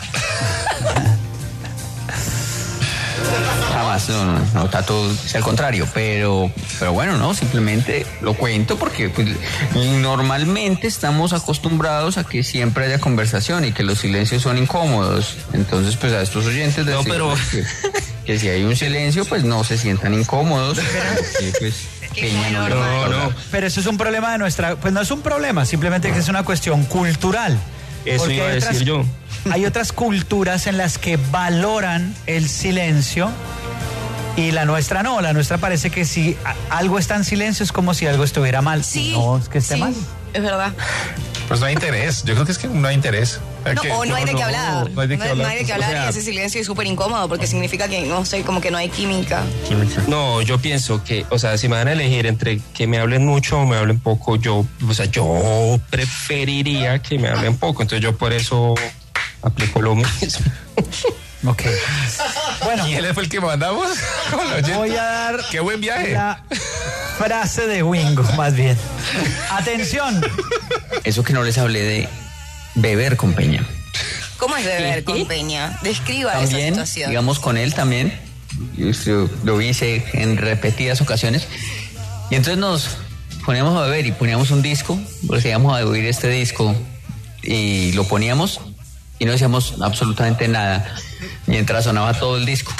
Jamás, no, Tato es al contrario, pero bueno, no, simplemente lo cuento porque pues, normalmente estamos acostumbrados a que siempre haya conversación y que los silencios son incómodos. Entonces, pues a estos oyentes No, pero... que si hay un silencio, pues no se sientan incómodos. Pues, Peña No. Pero eso es un problema de nuestra... Pues no es un problema, simplemente que es una cuestión cultural. Eso Porque iba a decir yo. Hay otras culturas en las que valoran el silencio y la nuestra no. La nuestra parece que si algo está en silencio es como si algo estuviera mal. Sí. No, es que esté mal. Es verdad. Pues no hay interés. Yo creo que es que no hay interés. No hay de qué hablar. No hay de qué hablar. Y ese silencio es súper incómodo porque significa que, no sé, como que no hay química. No, yo pienso que, o sea, si me van a elegir entre que me hablen mucho o me hablen poco, yo preferiría que me hablen poco. Entonces yo por eso aplico lo mismo. Ok. Bueno. ¿Y él fue el que mandamos? Voy a dar... ¡Qué buen viaje! La frase de Wingo, más bien. Atención. Eso que no les hablé de beber con Peña. ¿Cómo es beber con Peña? Describa También, esa situación. digamos, con él también. Yo lo hice en repetidas ocasiones. Y entonces nos poníamos a beber y poníamos un disco, porque íbamos a oír este disco y lo poníamos y no decíamos absolutamente nada mientras sonaba todo el disco.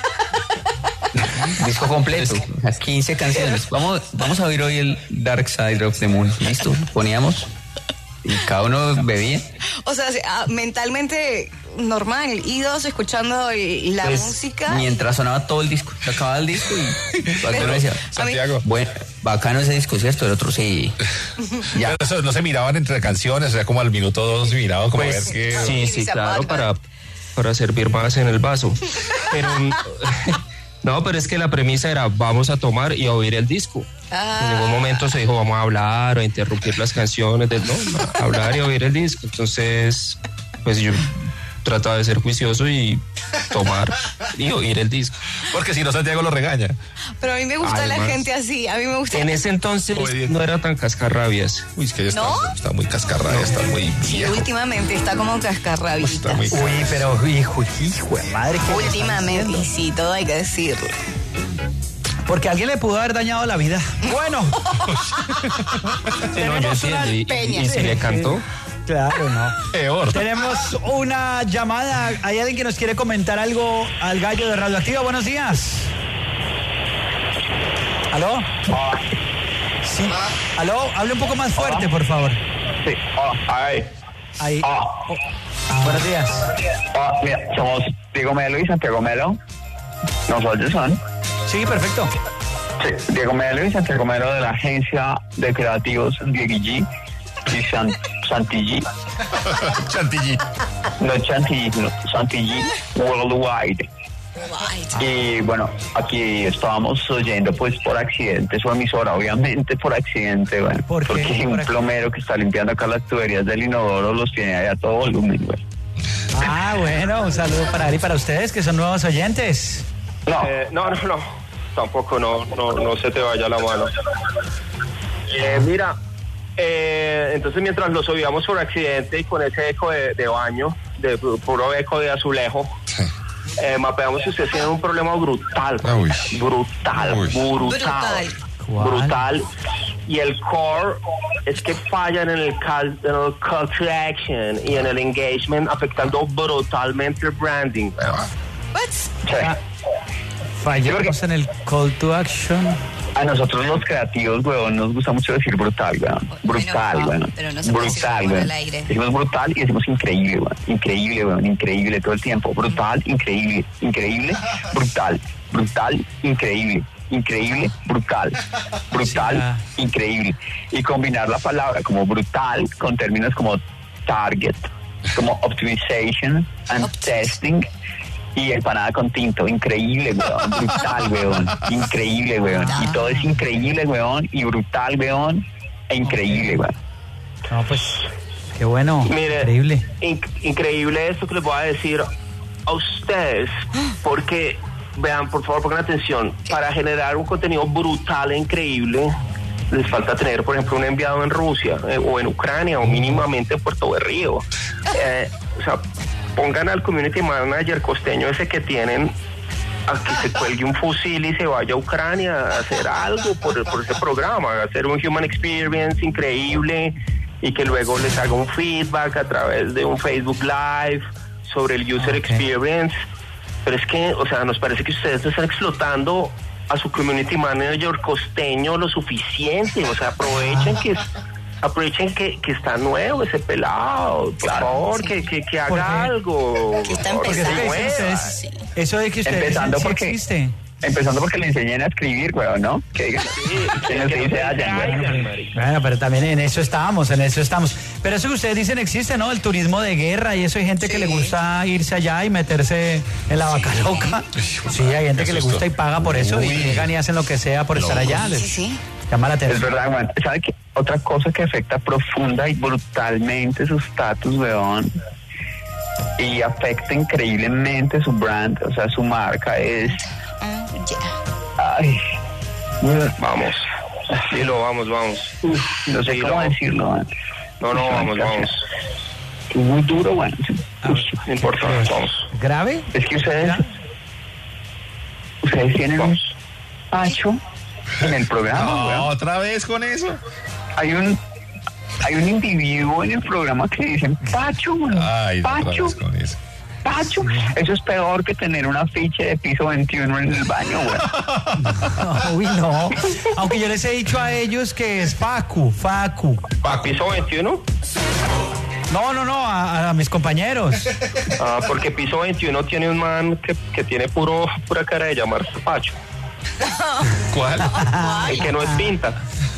Disco completo, 15 canciones. Vamos a oír hoy el Dark Side of the Moon. Listo, poníamos y cada uno bebía. O sea, mentalmente normal, idos escuchando la pues, música. Mientras sonaba todo el disco, se acababa el disco y uno decía, Santiago. Bueno, bacano ese disco, ¿cierto? El otro sí. Ya. Pero eso no se miraban entre canciones, o sea, como al minuto 2 se miraban como Pues, a ver qué. Sí, claro, para servir más en el vaso. Pero no, pero es que la premisa era vamos a tomar y a oír el disco. En ningún momento se dijo vamos a hablar o a interrumpir las canciones, no, hablar y oír el disco. Entonces, pues yo trataba de ser juicioso y tomar y oír el disco. Porque si no, Santiago lo regaña. Pero a mí me gusta la gente así, a mí me gusta. En ese entonces no era tan cascarrabias. Uy, es que ya ¿No? está muy cascarrabia, está muy Sí, viejo. últimamente está como cascarrabita. Está muy Uy, pero hijo de madre. ¿Qué Últimamente, y sí, todo hay que decirlo. Porque alguien le pudo haber dañado la vida. Bueno. Sí, no, yo entiendo. Y si le cantó. Claro, no. Peor. Tenemos una llamada. ¿Hay alguien que nos quiere comentar algo al gallo de Radioactiva? Buenos días. ¿Aló? Sí. ¿Aló? Hable un poco más fuerte, por favor. Sí. Ahí. Buenos días. Mira, somos Diego Melo y Santiago Melo. ¿Nosotros son? Sí, perfecto. Sí, Diego Melo y Santiago Melo de la agencia de creativos Diego G y Santi G. Chantilly. No Chantilly, no, Santi G Worldwide. Y bueno, aquí estábamos oyendo pues por accidente su emisora, obviamente por accidente, bueno, ¿Por qué? porque un plomero que está limpiando acá las tuberías del inodoro los tiene ahí a todo volumen, güey. Ah, bueno, un saludo para él y para ustedes que son nuevos oyentes. No. No. Tampoco no se te vaya la mano. Mira, entonces mientras los oíamos por accidente y con ese eco de baño, de puro eco de azulejo, mapeamos que ustedes tienen un problema brutal. Brutal. Y el core es que fallan en el call to action y en el engagement, afectando brutalmente el branding. Fallamos en el call to action. A nosotros los creativos, weón, nos gusta mucho decir brutal, weón. Brutal, weón. Pero no se puede decir brutal, como weón. al aire. Decimos brutal y decimos increíble, weón. Increíble, weón. Increíble todo el tiempo. Brutal, increíble. Increíble, brutal. Brutal, increíble. Increíble, brutal. Brutal, increíble. Y combinar la palabra como brutal con términos como target, como optimization and testing. Y empanada con tinto, increíble, weón, brutal, weón, increíble, weón. Y todo es increíble, weón, y brutal, weón, e increíble, weón. No, pues, qué bueno, Mire, increíble. Increíble esto que les voy a decir a ustedes, porque, vean, por favor, pongan atención, para generar un contenido brutal e increíble, les falta tener, por ejemplo, un enviado en Rusia, o en Ucrania, o mínimamente en Puerto Berrío. O sea, pongan al community manager costeño ese que tienen a que se cuelgue un fusil y se vaya a Ucrania a hacer algo por ese programa, a hacer un human experience increíble y que luego les haga un feedback a través de un Facebook Live sobre el user experience. Pero es que, o sea, nos parece que ustedes están explotando a su community manager costeño lo suficiente. O sea, aprovechen que está nuevo ese pelado, por favor, que haga algo. Que está empezando. Eso de que ustedes Empezando sí porque existe. Empezando porque le enseñan a escribir, weón, ¿no? Que no se dice Bueno, pero también en eso estamos. Pero eso que ustedes dicen existe, ¿no? El turismo de guerra y eso, hay gente que le gusta irse allá y meterse en la vaca loca. Sí, hay gente que le gusta y paga por eso y llegan y hacen lo que sea por estar allá. Sí. Llama la atención. Es verdad, weón. ¿Sabe qué? Otra cosa que afecta profunda y brutalmente su estatus, weón, y afecta increíblemente su brand, o sea, su marca es... Ay... Vamos. Dilo, vamos. No sé cómo decirlo, man. No, vamos. Es muy duro, bueno. No importa, vamos. ¿Grave? Es que ustedes tienen un Pacho en el programa, weón. ¿Otra vez con eso? Hay un individuo en el programa que dicen Pacho, weón. Ay, Pacho. otra vez con eso. Pacho, eso es peor que tener un afiche de piso 21 en el baño, güey. Uy, no. Aunque yo les he dicho a ellos que es Facu. ¿Piso 21? No, a mis compañeros. Porque piso 21 tiene un man que tiene pura cara de llamarse Pacho. ¿Cuál? El que no es pinta.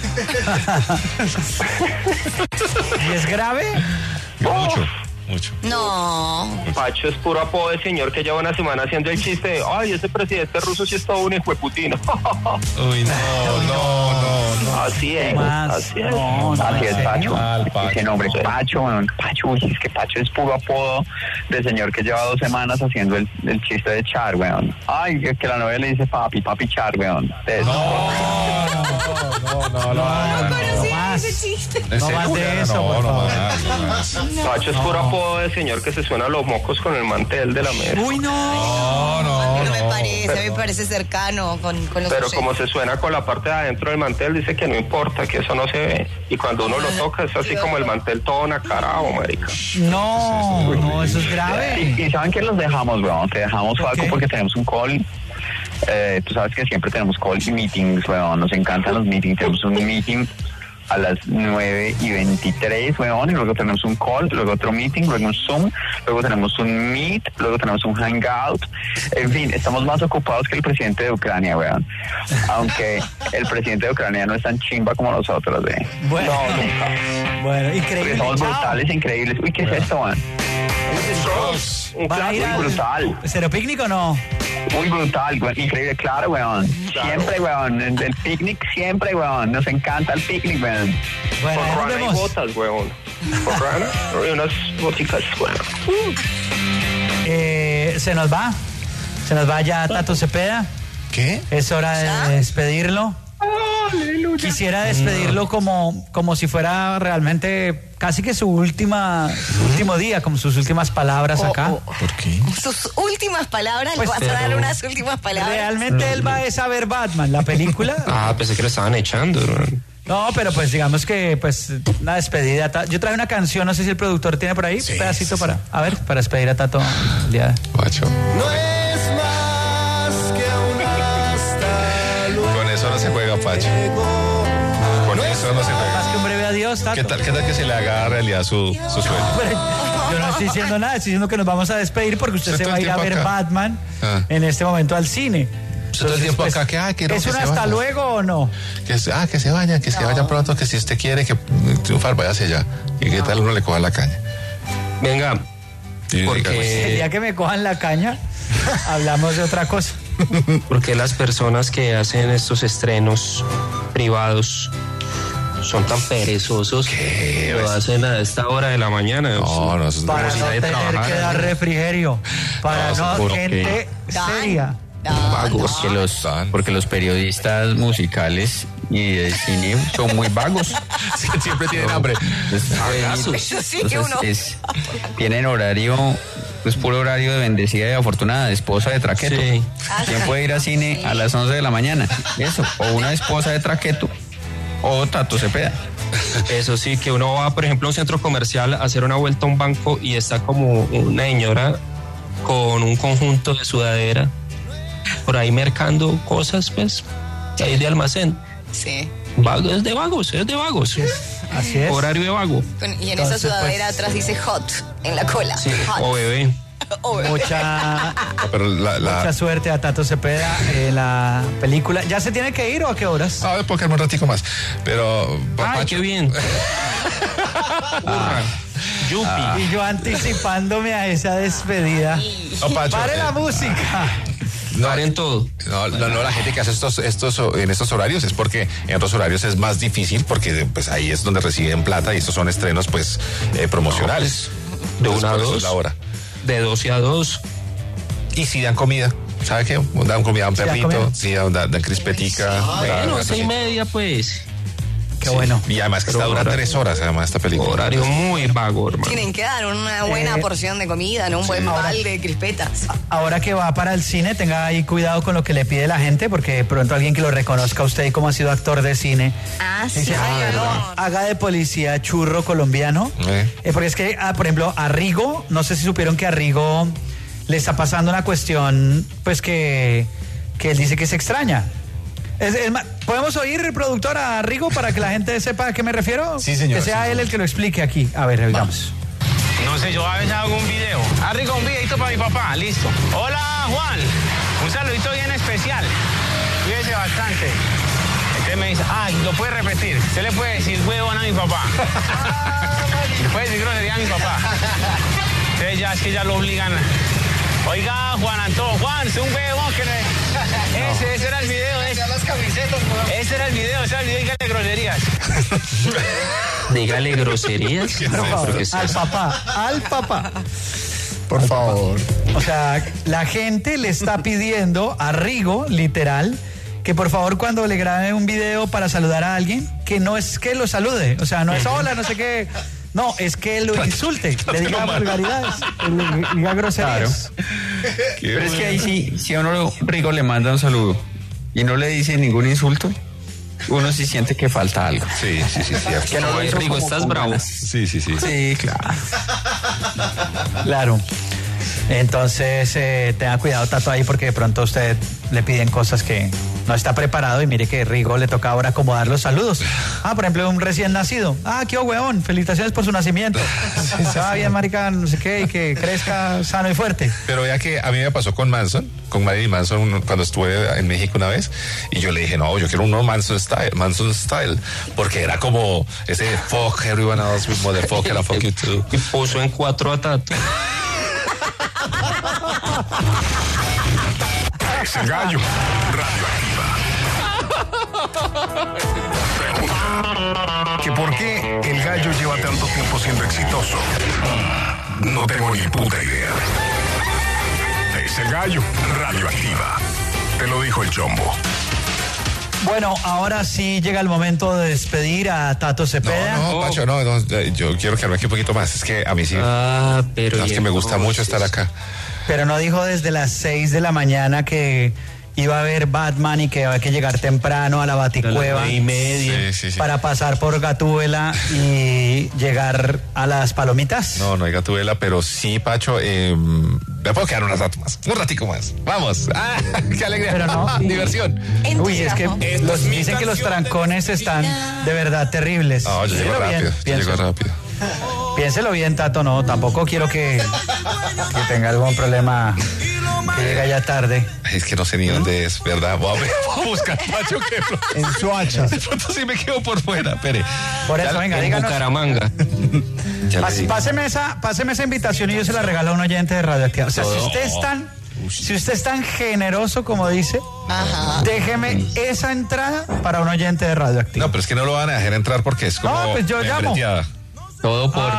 ¿Y es grave? Mucho. No. Pacho es puro apodo de señor que lleva una semana haciendo el chiste de ay, ese presidente ruso sí es todo un hijo de Putin. Uy, no. Así es. Así es, Pacho. Ese nombre es Pacho, weón. Pacho, uy, es que Pacho es puro apodo de señor que lleva 2 semanas haciendo el chiste de Char, weón. Ay, que la novia le dice papi Char, weón. No ese chiste. No más de eso, por favor. Pacho es puro apodo de señor que se suena los mocos con el mantel de la mesa. Uy, no. Pero me parece cercano con los Pero oyentes. como se suena con la parte de adentro del mantel, dice que no importa, que eso no se ve. Y cuando uno lo toca, es así como el mantel todo nacarado, marica. No, eso es grave. Y ¿saben qué los dejamos, weón? Te dejamos, Falco, porque tenemos un call. Tú sabes que siempre tenemos call y meetings, weón. Nos encantan los meetings. Tenemos un meeting a las 9:23, weón, y luego tenemos un call, luego otro meeting, luego un Zoom, luego tenemos un Meet, luego tenemos un Hangout. En fin, estamos más ocupados que el presidente de Ucrania, weón. Aunque el presidente de Ucrania no es tan chimba como nosotros, Bueno, no, nunca. Bueno, increíble. Porque somos brutales, increíbles. Uy, ¿qué es esto, weón? ¿Van a ir al brutal. ¿Cero picnic o no? Muy brutal, weón. Increíble, claro, weón. Siempre, weón. El picnic siempre, weón. Nos encanta el picnic, weón. Bueno, Por rana y botas, weón. Por rana y unas boticas, weón. Se nos va ya Tato Cepeda. ¿Qué? Es hora de despedirlo. Quisiera despedirlo como si fuera realmente casi que su último día, como sus últimas palabras acá. ¿Por qué? Sus últimas palabras, Pues, le vas a dar unas últimas palabras. Realmente él va a ver Batman, la película. Pensé que lo estaban echando. No, pero pues digamos que pues una despedida. Yo traje una canción, no sé si el productor tiene por ahí un pedacito para despedir a Tato el día de Pacho. No es más que una hasta luego. Con eso no se juega, Pacho. Con eso no se juega. Más que un breve adiós, Tato. ¿Qué tal que se le haga realidad su sueño? Pero yo no estoy diciendo nada, estoy diciendo que nos vamos a despedir porque usted se va a ir a ver acá. Batman en este momento al cine. Todo el tiempo acá, que no, ¿es que un se hasta vayan. luego o no? Que se vayan, se vayan pronto, que si usted quiere que triunfar, vaya hacia allá. Y qué tal uno le coja la caña. Venga, Y porque El día que me cojan la caña, hablamos de otra cosa. porque las personas que hacen estos estrenos privados son tan perezosos que lo hacen a esta hora de la mañana. No, eso es Para no tener que dar refrigerio, para no gente seria. Vagos, porque los periodistas musicales y de cine son muy vagos. Siempre tienen hambre. Tienen horario, pues puro horario de bendecida y afortunada, de esposa de Traqueto. Sí. ¿Quién puede ir a cine a las 11 de la mañana? Eso, o una esposa de Traqueto o Tato Cepeda. Eso sí, que uno va, por ejemplo, a un centro comercial a hacer una vuelta a un banco y está como una señora con un conjunto de sudadera por ahí mercando cosas, pues, ahí de almacén. Sí. Es de vagos. Así es. Horario de vago. Y en esa sudadera atrás dice hot en la cola. Sí, Hot. o bebé. Mucha suerte a Tato Cepeda en la película. ¿Ya se tiene que ir o a qué horas? Ah, puedo quedarme un ratico más. Pero. Ay, qué bien. Y yo anticipándome a esa despedida. No, Pacho, ¡Pare la música! Paren todo. No, la gente que hace en estos horarios es porque en otros horarios es más difícil porque pues ahí es donde reciben plata y estos son estrenos pues promocionales. De 1 a 2. La hora. De 12 a 2. Y si dan comida, ¿sabe qué? Dan comida a un perrito, sí, dan crispetica. Bueno, 6:30 pues. Qué bueno. Y además que dura 3 horas, además, esta película. Horario muy vago, hermano. Tienen que dar una buena porción de comida, ¿no? Un buen balde de crispetas. Ahora que va para el cine, tenga ahí cuidado con lo que le pide la gente, porque de pronto alguien que lo reconozca a usted y como ha sido actor de cine. Sí. Dice, haga de policía churro colombiano. Porque es que, por ejemplo, a Rigo, no sé si supieron que a Rigo le está pasando una cuestión, pues que él dice que se extraña. ¿Podemos oír, el productor, a Rigo para que la gente sepa a qué me refiero? Sí, señor. Que sea él el que lo explique aquí. A ver, digamos. No sé, yo a veces hago un video. Rigo, un videito para mi papá, listo. Hola, Juan. Un saludito bien especial. Cuídese bastante. Entonces me dice, lo puede repetir. Usted le puede decir huevón a mi papá. Le puede decir grosería a mi papá. Entonces ya es que ya lo obligan. Oiga, Juan Antonio, Juan, es un huevón que ese era el video. Ese era el video, dígale groserías. Dígale groserías. Al papá. Por favor. O sea, la gente le está pidiendo a Rigo, literal, que por favor cuando le grabe un video para saludar a alguien, que no es que lo salude. O sea, no es hola, no sé qué. No, es que lo insulte, le diga vulgaridades, le diga groserías. Claro. Pero es que ahí si a uno Rigo le manda un saludo y no le dice ningún insulto, uno sí siente que falta algo. Sí. Que no lo hizo Rigo, estás bravo. Sí. Sí, claro. Claro. Entonces, tenga cuidado, Tato, ahí, porque de pronto a usted le piden cosas que no está preparado y mire que Rigo le toca ahora acomodar los saludos. Por ejemplo, un recién nacido. Qué huevón, felicitaciones por su nacimiento. Se va bien, marica, no sé qué, y que crezca sano y fuerte. Pero vea que a mí me pasó con Marilyn Manson, cuando estuve en México una vez, y yo le dije, no, yo quiero un Manson style, porque era como ese fuck everyone else with motherfucker and fuck you too. Y puso en 4 a Tato. Es el gallo. Radioactiva. ¿Que por qué el gallo lleva tanto tiempo siendo exitoso? No tengo ni puta idea. Es el gallo. Radioactiva. Te lo dijo el Chombo. Bueno, ahora sí llega el momento de despedir a Tato Cepeda. No, Pacho, no, yo quiero quedarme aquí un poquito más. Es que a mí sí. Pero es que me gusta mucho estar acá. Pero no dijo desde las 6 de la mañana que iba a ver Batman y que había que llegar temprano a la Baticueva. 9:30. Sí. Para pasar por Gatúbela y llegar a las Palomitas. No hay Gatúbela, pero sí, Pacho, me puedo quedar un ratico más. Vamos. ¡Qué alegría! Pero no. Diversión. Uy, es que dicen que los trancones están de verdad terribles. No, yo llego rápido. Piénselo bien, Tato, no, tampoco quiero que tenga algún problema, que llega ya tarde. Es que no sé ni dónde es, ¿verdad? Voy a buscar, Pacho, que en Soacha. De pronto sí me quedo por fuera, espere. Por eso, venga, en díganos. Bucaramanga. Páseme esa invitación y yo se la regalo a un oyente de Radioactiva. O sea, si usted es tan generoso como dice, déjeme esa entrada para un oyente de Radioactiva. No, pero es que no lo van a dejar entrar porque es como... No, pues yo llamo. Todo por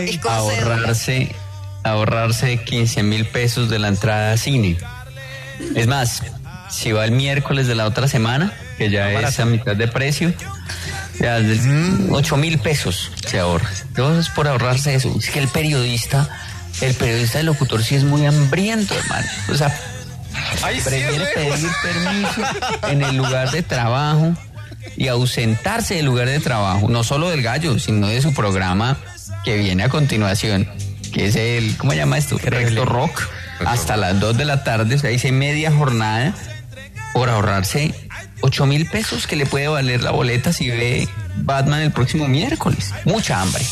ahorrarse 15,000 pesos de la entrada a cine. Es más, si va el miércoles de la otra semana, que ya es a mitad de precio, ya 8,000 pesos se ahorra. Todo es por ahorrarse eso. Es que el periodista del locutor sí es muy hambriento, hermano. O sea, prefiere pedir permiso en el lugar de trabajo y ausentarse del lugar de trabajo, no solo del gallo, sino de su programa que viene a continuación, que es el, ¿cómo se llama esto? Recto Rock, hasta las 2 de la tarde, o sea, hice media jornada por ahorrarse 8,000 pesos que le puede valer la boleta si ve Batman el próximo miércoles. Mucha hambre.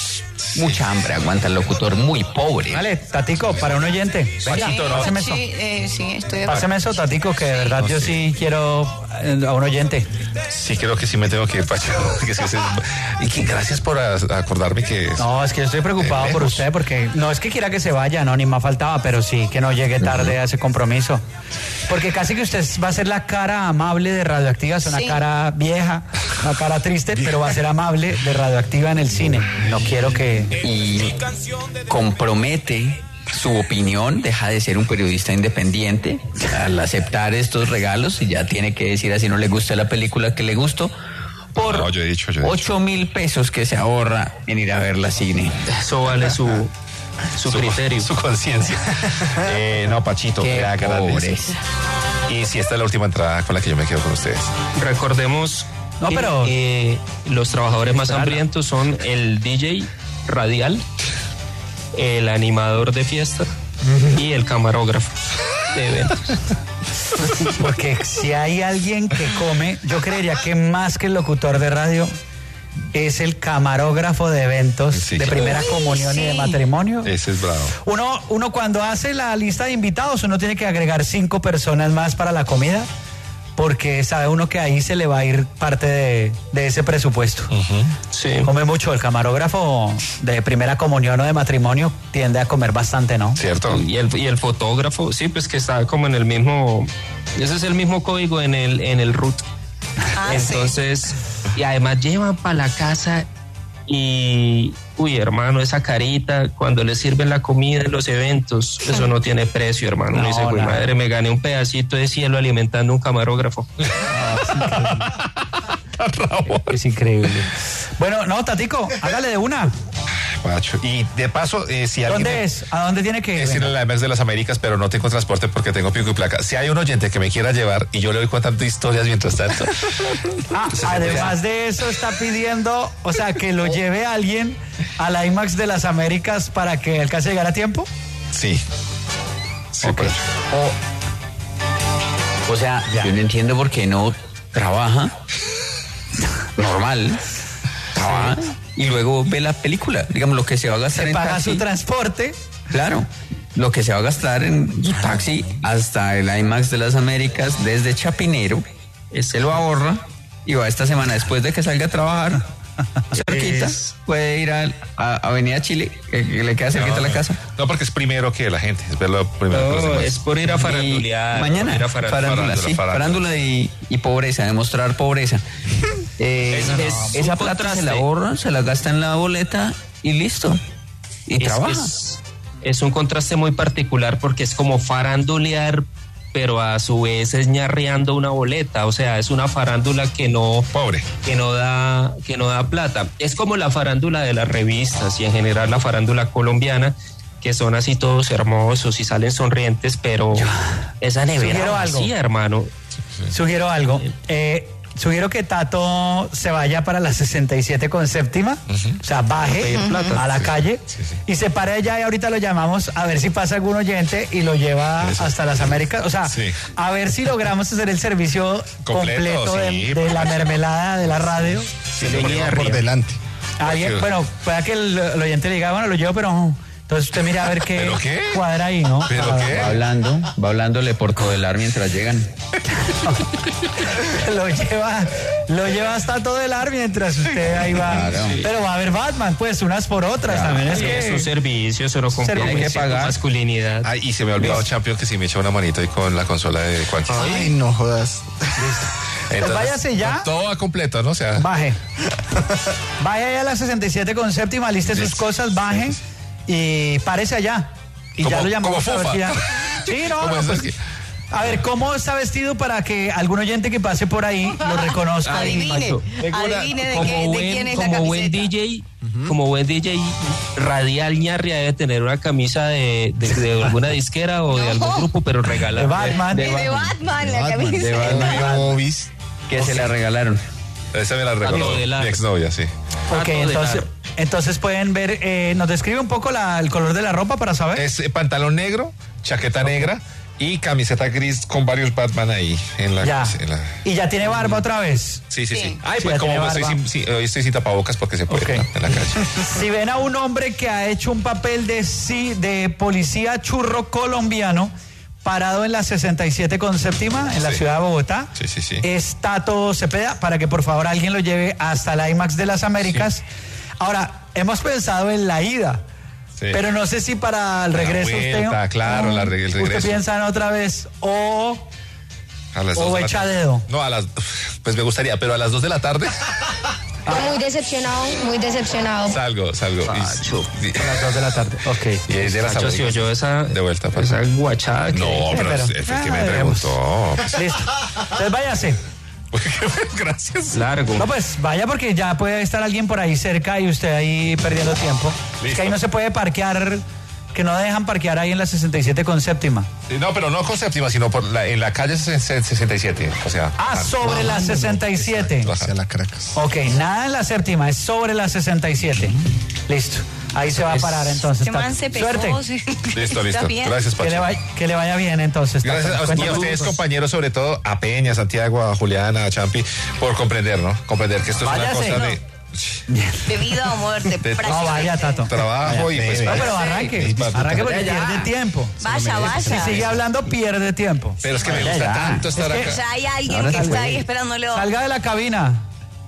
Mucha hambre aguanta el locutor, muy pobre. Vale, Tatico, para un oyente. Pachito, ¿no? Páseme eso. Sí, sí, estoy de acuerdo. Páseme eso, Tatico, que de verdad yo sí quiero a un oyente. Sí, creo que sí me tengo que ir, Pacho. Y que gracias por acordarme que... No, es que yo estoy preocupado por usted porque no es que quiera que se vaya, no, ni más faltaba, pero sí que no llegue tarde a ese compromiso. Porque casi que usted va a ser la cara amable de Radioactiva, es una cara vieja, una cara triste, pero va a ser amable de Radioactiva en el cine. No quiero que... Y compromete su opinión, deja de ser un periodista independiente al aceptar estos regalos y ya tiene que decir así no le gusta la película que le gustó por 8,000 pesos que se ahorra en ir a ver la cine. Eso vale su criterio. Su conciencia. No, Pachito, Qué pobreza. Y si esta es la última entrada con la que yo me quedo con ustedes. Recordemos que los trabajadores más hambrientos son el DJ radial, el animador de fiesta y el camarógrafo de eventos. Porque si hay alguien que come, yo creería que más que el locutor de radio es el camarógrafo de eventos de primera comunión y de matrimonio. Ese es bravo. Uno cuando hace la lista de invitados, uno tiene que agregar 5 personas más para la comida, porque sabe uno que ahí se le va a ir parte de ese presupuesto. Sí. Come mucho. El camarógrafo de primera comunión o de matrimonio tiende a comer bastante, ¿no? Cierto. Y el fotógrafo, sí, pues que está como en el mismo, ese es el mismo código en el root. Entonces, y además llevan para la casa y, uy, hermano, esa carita cuando le sirven la comida en los eventos, eso no tiene precio, hermano. Uno dice, uy, madre, me gané un pedacito de cielo alimentando un camarógrafo. Es increíble. Bueno, no, Tatico, hágale de una. Pacho. Y de paso, si alguien... ¿Dónde es? ¿A dónde tiene que ir? Es en la IMAX de las Américas, pero no tengo transporte porque tengo pico y placa. Si hay un oyente que me quiera llevar y yo le voy contando historias mientras tanto. Además de eso está pidiendo, o sea, que lo lleve alguien a la IMAX de las Américas para que alcance a llegar a tiempo. Sí. Okay. O sea, yo no entiendo por qué no trabaja normal, trabaja y luego ve la película. Digamos, lo que se va a gastar se en paga taxi, su transporte. Claro, lo que se va a gastar en su taxi hasta el IMAX de las Américas desde Chapinero, se lo ahorra y va esta semana después de que salga a trabajar cerquita, puede ir a Avenida Chile, que le queda cerquita a la casa. No, porque es primero que la gente, es verlo primero. No, es por ir a farandulear. Mañana, ir a farándula y pobreza, demostrar pobreza. Esa plata se la ahorra, se la gasta en la boleta y listo. Y trabaja. Es un contraste muy particular porque es como farandulear, pero a su vez es ñarreando una boleta, o sea, es una farándula que no da plata. Es como la farándula de las revistas y en general la farándula colombiana, que son así todos hermosos y salen sonrientes, pero esa nevera vacía, hermano. Sugiero algo. Sugiero que Tato se vaya para la 67 con séptima, o sea, baje a la calle y se pare allá y ahorita lo llamamos a ver si pasa algún oyente y lo lleva hasta las Américas, o sea, a ver si logramos hacer el servicio completo de la mermelada de la radio. Por delante. Alguien, bueno, pueda que el oyente le diga, bueno, lo llevo, pero... Entonces usted mira a ver qué cuadra ahí, ¿no? ¿Pero qué? Va hablándole por Todelar mientras llegan. lo lleva hasta Todelar mientras usted ahí va. Claro. Pero va a haber Batman, pues, unas por otras también. Es un servicio, se lo compone, hay que pagar. Masculinidad. Ay, y se me ha olvidado, Champion, que si me echa una manito ahí con la consola de Quantis. Ay, no jodas. Entonces, váyase ya. Todo va completo, ¿no? O sea. Baje. Vaya ya a la 67 con séptima, liste sus cosas, baje. Y parece allá. Y ya lo llamamos a ver si ya. Sí, no, pues, a ver, ¿cómo está vestido para que algún oyente que pase por ahí lo reconozca? Adivine de quién es la camiseta. Como buen DJ radial ñarria debe tener una camisa de alguna disquera o de algún grupo, pero regalada. De Batman. De Batman, la camisa. De Batman. Que se la regalaron. Esa me la regaló mi exnovia, sí. Ok, entonces pueden ver, nos describe un poco el color de la ropa para saber. Es pantalón negro, chaqueta negra, Y camiseta gris con varios Batman ahí en la... Ya. ¿Y ya tiene barba otra vez? Sí. Ay, Sí, pues ya como tiene hoy estoy sin tapabocas porque se puede, Ok. ¿no? En la calle. Si ven a un hombre que ha hecho un papel de policía churro colombiano parado en la 67 con séptima en la ciudad de Bogotá, Sí. es Tato Cepeda, para que por favor alguien lo lleve hasta la IMAX de las Américas. Ahora, hemos pensado en la ida. Sí. Pero no sé si para el regreso vuelta, claro, el regreso. ¿Usted piensa en otra vez o A las 2 o de la echa tarde. dedo? No, pues me gustaría, pero a las 2 de la tarde Muy decepcionado, muy decepcionado. salgo. A las 2 de la tarde. Ok. Y es de las Pacho, si Américas. oyó esa, De vuelta. esa guachada. No, pero es que me veremos. preguntó. Listo. Entonces váyase. Gracias. Largo. No, pues vaya porque ya puede estar alguien por ahí cerca y usted ahí perdiendo tiempo. Es que ahí no se puede parquear, que no dejan parquear ahí en la 67 con séptima. Sí, no, pero no con séptima, sino en la calle 67. O sea. Sobre la 67. Hacia la Caracas. Ok, nada en la séptima, es sobre la 67. Listo. Ahí se va a parar entonces. Este man se pegó, Suerte. sí. Listo. ¿Estás bien? Gracias, Pacho. Que le vaya bien entonces. Tato. Gracias y a Cuéntanos. ustedes, compañeros, sobre todo a Peña, a Santiago, a Juliana, a Champi, por comprender, ¿no? Comprender que esto es Váyase. una cosa de De vida o muerte. De- No, prácticamente. vaya, Tato. trabajo y pues. No, pero arranque porque pierde tiempo. Vaya. Si sigue hablando, pierde tiempo. Pero es que me Vaya, gusta ya. tanto estar Es que- acá. Ya hay alguien Ahora que salga está ahí ahí. esperándolo. Salga de la cabina.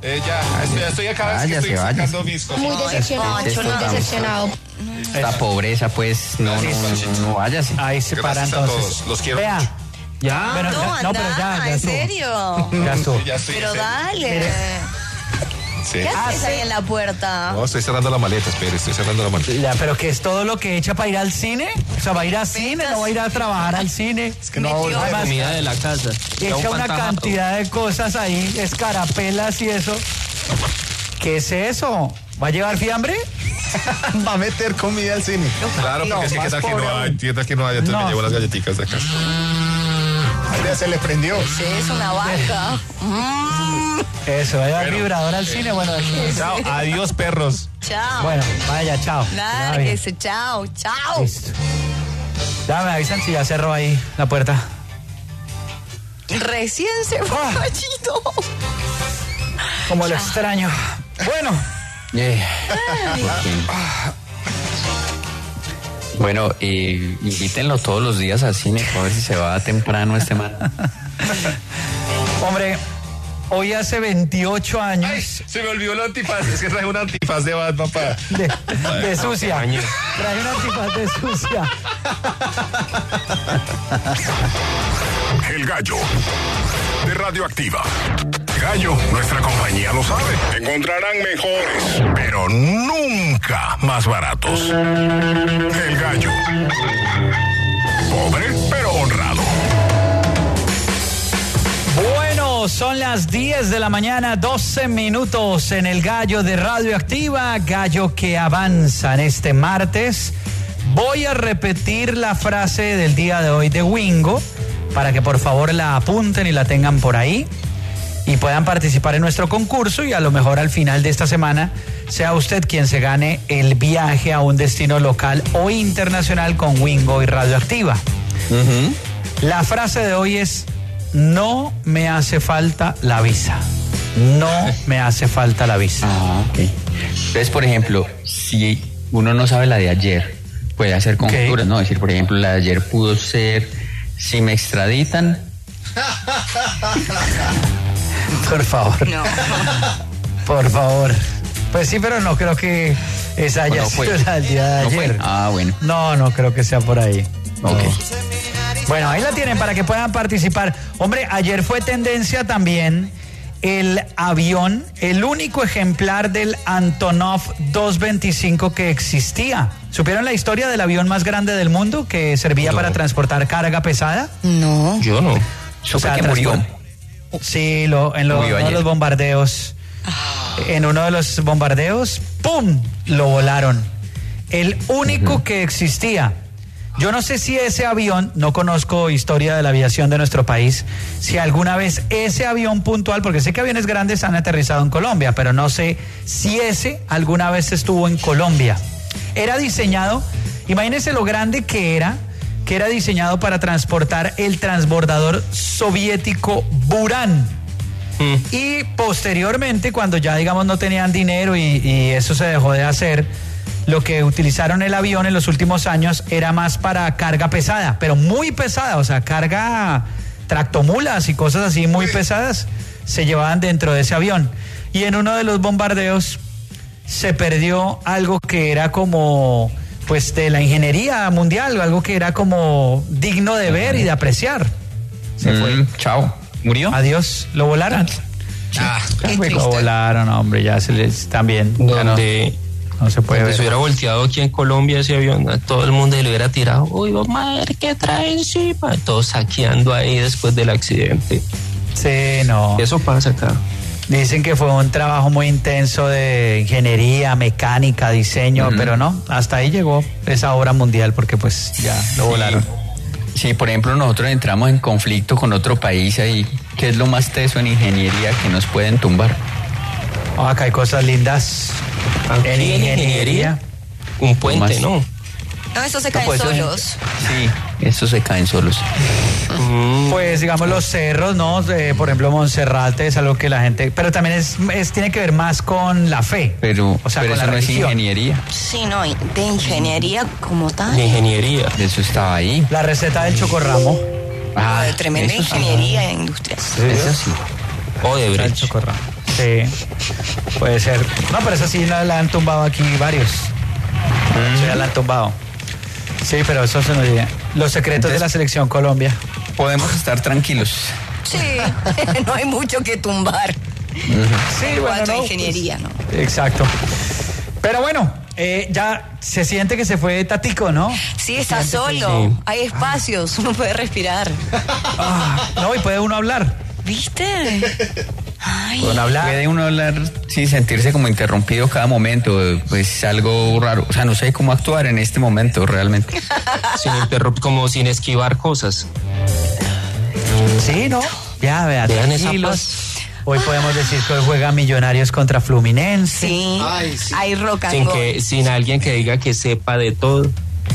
Ya estoy acá, es que estoy sacando mis cosas. Muy decepcionado, Poncho, muy no. decepcionado. Esta pobreza, pues, no váyase. Ahí se para Gracias a entonces. todos, los quiero Vea. mucho. Ya. Pero, no, pero ya ¿en estuvo. serio? Ya estuvo. Ya estoy. Pero sí. dale. Sí. ¿Qué haces ahí en la puerta? No, estoy cerrando la maleta, espere, estoy cerrando la maleta. Ya, pero que es todo lo que echa para ir al cine. O sea, va a ir al cine, no va a ir a trabajar al cine. Es que no va a volver. Además, Comida de la casa. echa una cantidad de cosas ahí, escarapelas y eso. ¿Qué es eso? ¿Va a llevar fiambre? Va a meter comida al cine. Claro, porque es que qué tal que no hay, qué tal que no hay, entonces No. me llevo las galletitas de acá. Ahí ya se le prendió. Sí, es una vaca. Eso, va a llevar Bueno, vibrador al cine. Bueno, Chao, adiós, perros. Chao. bueno, vaya, chao. Lárguese, chao. Listo. Ya me avisan si ya cerró ahí la puerta. Recién se fue, Ah. Pachito. Como lo extraño. Bueno. Bueno, invítenlo todos los días al cine, a ver si se va temprano este man. Hombre, hoy hace 28 años Ay, se me olvidó el antifaz, es que traje un antifaz de Batman para... de sucia. Trae un antifaz de sucia. El Gallo de Radioactiva. Gallo, nuestra compañía lo sabe. Encontrarán mejores, pero nunca más baratos. El Gallo. Pobre, pero honrado. Bueno, son las 10 de la mañana, 12 minutos en el Gallo de Radioactiva, Gallo que avanza en este martes. Voy a repetir la frase del día de hoy de Wingo, para que por favor la apunten y la tengan por ahí y puedan participar en nuestro concurso y a lo mejor al final de esta semana sea usted quien se gane el viaje a un destino local o internacional con Wingo y Radioactiva. La frase de hoy es: no me hace falta la visa. No me hace falta la visa. Ah, ok. Entonces, por ejemplo, si uno no sabe la de ayer, puede hacer conjeturas, ¿no? Decir, por ejemplo, la de ayer pudo ser: si me extraditan. Por favor. No. Por favor. Pues sí, pero no creo que esa haya no sido fue. la del día de ¿No fue? ayer. Ah, bueno. No creo que sea por ahí. Ok. No. Bueno, ahí la tienen para que puedan participar. Hombre, ayer fue tendencia también el avión, el único ejemplar del Antonov 225 que existía. ¿Supieron la historia del avión más grande del mundo que servía para transportar carga pesada? No. Yo no. Eso fue que murió. Sí, en uno de ayer. los bombardeos. En uno de los bombardeos, ¡pum!, lo volaron. El único que existía. Yo no sé si ese avión, no conozco historia de la aviación de nuestro país, si alguna vez ese avión puntual, porque sé que aviones grandes han aterrizado en Colombia, pero no sé si ese alguna vez estuvo en Colombia. Era diseñado, imagínense lo grande que era, que era diseñado para transportar el transbordador soviético Buran. Y posteriormente, cuando ya digamos no tenían dinero y eso se dejó de hacer, lo que utilizaron el avión en los últimos años era más para carga pesada, pero muy pesada, o sea, carga tractomulas y cosas así muy pesadas se llevaban dentro de ese avión. Y en uno de los bombardeos se perdió algo que era como, pues, de la ingeniería mundial, algo que era como digno de ver y de apreciar. Se fue. Chao. ¿Murió? Adiós. ¿Lo volaron? Lo volaron, hombre, ya se les también. Donde no se puede ver. Si se hubiera volteado aquí en Colombia ese avión, a todo el mundo le hubiera tirado, uy, vamos a ver qué trae encima. Todos saqueando ahí después del accidente. Sí, no. Eso pasa acá. Dicen que fue un trabajo muy intenso de ingeniería, mecánica, diseño, pero no, hasta ahí llegó esa obra mundial porque pues ya lo volaron. Sí, por ejemplo, nosotros entramos en conflicto con otro país ahí, ¿qué es lo más teso en ingeniería que nos pueden tumbar? Acá hay cosas lindas. En ingeniería. Un puente, ¿no? No, estos se caen solos. Sí, estos se caen solos. Pues digamos los cerros, ¿no? Por ejemplo, Monserrate es algo que la gente... Pero también tiene que ver más con la fe. Pero, o sea, pero con eso la no religión. es ingeniería. Sí, no, de ingeniería como tal. De ingeniería. Eso estaba ahí. La receta del chocorramo. De tremenda ingeniería industrial. Eso sí. O de El chocorramo. Sí, puede ser. No, pero esa sí la han tumbado aquí varios. Sí, ya la han tumbado. Sí, pero eso se nos dice. Los secretos de la selección Colombia. Podemos estar tranquilos. Sí, no hay mucho que tumbar. Sí, bueno, no, ingeniería, ¿no? Exacto. Pero bueno, ya se siente que se fue Tatico, ¿no? Sí, está solo. Sí. Hay espacios, uno puede respirar. No, y puede uno hablar. ¿Viste? Ay. Puede uno hablar sin sentirse como interrumpido cada momento, pues algo raro. O sea, no sé cómo actuar en este momento realmente. Como sin esquivar cosas. Sí, ¿no? Ya, vean esa paz. Hoy podemos decir que hoy juega Millonarios contra Fluminense. Sí, hay rock and roll. Sin alguien que diga que sepa de todo.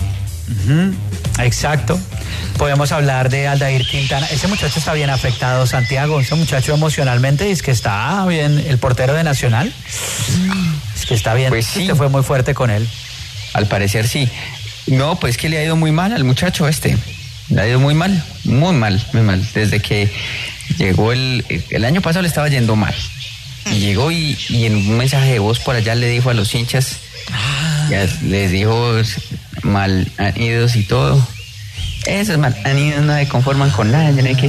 Exacto. Podemos hablar de Aldair Quintana. Ese muchacho está bien afectado, Santiago. Ese muchacho emocionalmente es que está bien. El portero de Nacional. Es que está bien. Pues sí. Usted fue muy fuerte con él. Al parecer sí. No, pues que le ha ido muy mal al muchacho este. Le ha ido muy mal. Muy mal. Desde que llegó el año pasado le estaba yendo mal. Y llegó y en un mensaje de voz por allá le dijo a los hinchas, ya les dijo mal idos y todo. Esos mal no se conforman con nada, ya no hay que.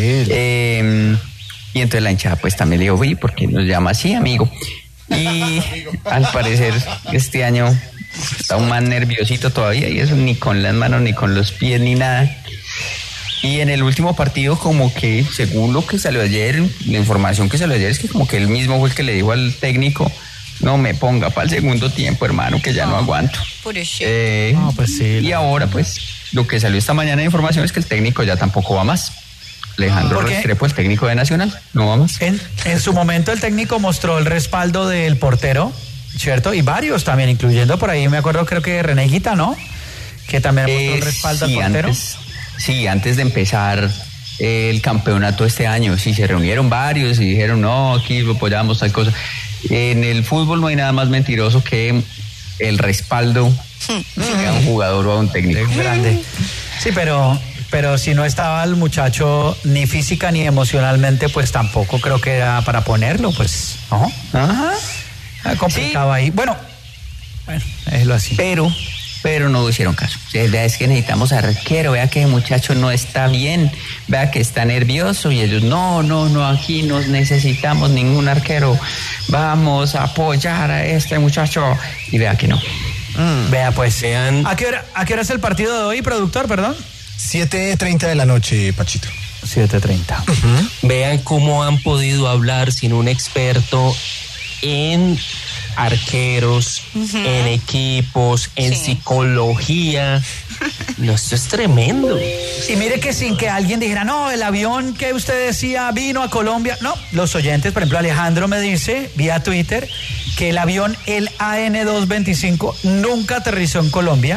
Y entonces la hinchada pues también le dijo, uy, ¿por qué nos llama así, amigo? Y al parecer este año está un más nerviosito todavía, y eso ni con las manos, ni con los pies, ni nada. Y en el último partido, como que, según lo que salió ayer, la información que salió ayer es que como que él mismo fue el que le dijo al técnico, no me ponga para el segundo tiempo, hermano, que ya no aguanto. Pues sí, y ahora, pues, lo que salió esta mañana de información es que el técnico ya tampoco va más. Alejandro Restrepo, el técnico de Nacional, no va más. En su momento el técnico mostró el respaldo del portero, ¿cierto? Y varios también, incluyendo por ahí, me acuerdo, creo que René Higuita, ¿no? Que también mostró el respaldo al portero. Antes de empezar el campeonato este año, sí, se reunieron varios y dijeron, no, aquí lo apoyamos, tal cosa. En el fútbol no hay nada más mentiroso que el respaldo a un jugador o a un técnico. Es grande. Sí, pero si no estaba el muchacho ni física ni emocionalmente, pues tampoco creo que era para ponerlo, pues, ¿no? Ajá. Complicado ahí. Bueno, es lo así. Pero no hicieron caso. Es que necesitamos arquero, vea que el muchacho no está bien, vea que está nervioso, y ellos, no, aquí no necesitamos ningún arquero, vamos a apoyar a este muchacho, y vea que no. Vea pues. ¿A qué hora es el partido de hoy, productor, perdón? 7:30 de la noche, Pachito. 7:30. Vean cómo han podido hablar sin un experto en arqueros, en equipos, en psicología. No, esto es tremendo. Y mire que sin que alguien dijera, no, el avión que usted decía vino a Colombia. No, los oyentes, por ejemplo, Alejandro me dice vía Twitter que el avión, el AN-225, nunca aterrizó en Colombia,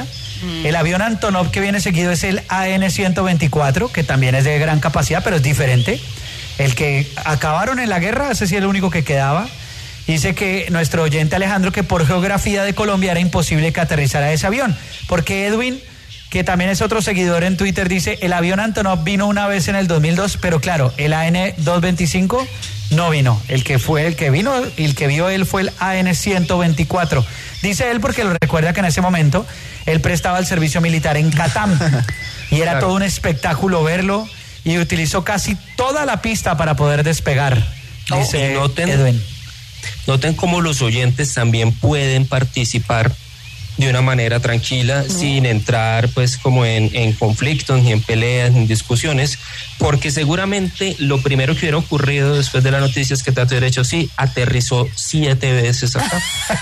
El avión Antonov que viene seguido es el AN-124, que también es de gran capacidad, pero es diferente. El que acabaron en la guerra, ese sí es el único que quedaba. Dice que nuestro oyente Alejandro, que por geografía de Colombia era imposible que aterrizara ese avión, porque Edwin, que también es otro seguidor en Twitter, dice, el avión Antonov vino una vez en el 2002, pero claro, el AN-225 no vino. El que vino, el que vio él fue el AN-124. Dice él porque lo recuerda que en ese momento él prestaba el servicio militar en Catam y era todo un espectáculo verlo, y utilizó casi toda la pista para poder despegar, dice Edwin. Noten cómo los oyentes también pueden participar de una manera tranquila, sin entrar pues como en conflictos, ni en peleas, ni en discusiones, porque seguramente lo primero que hubiera ocurrido después de la noticia es que Tato hubiera hecho, sí, aterrizó 7 veces acá.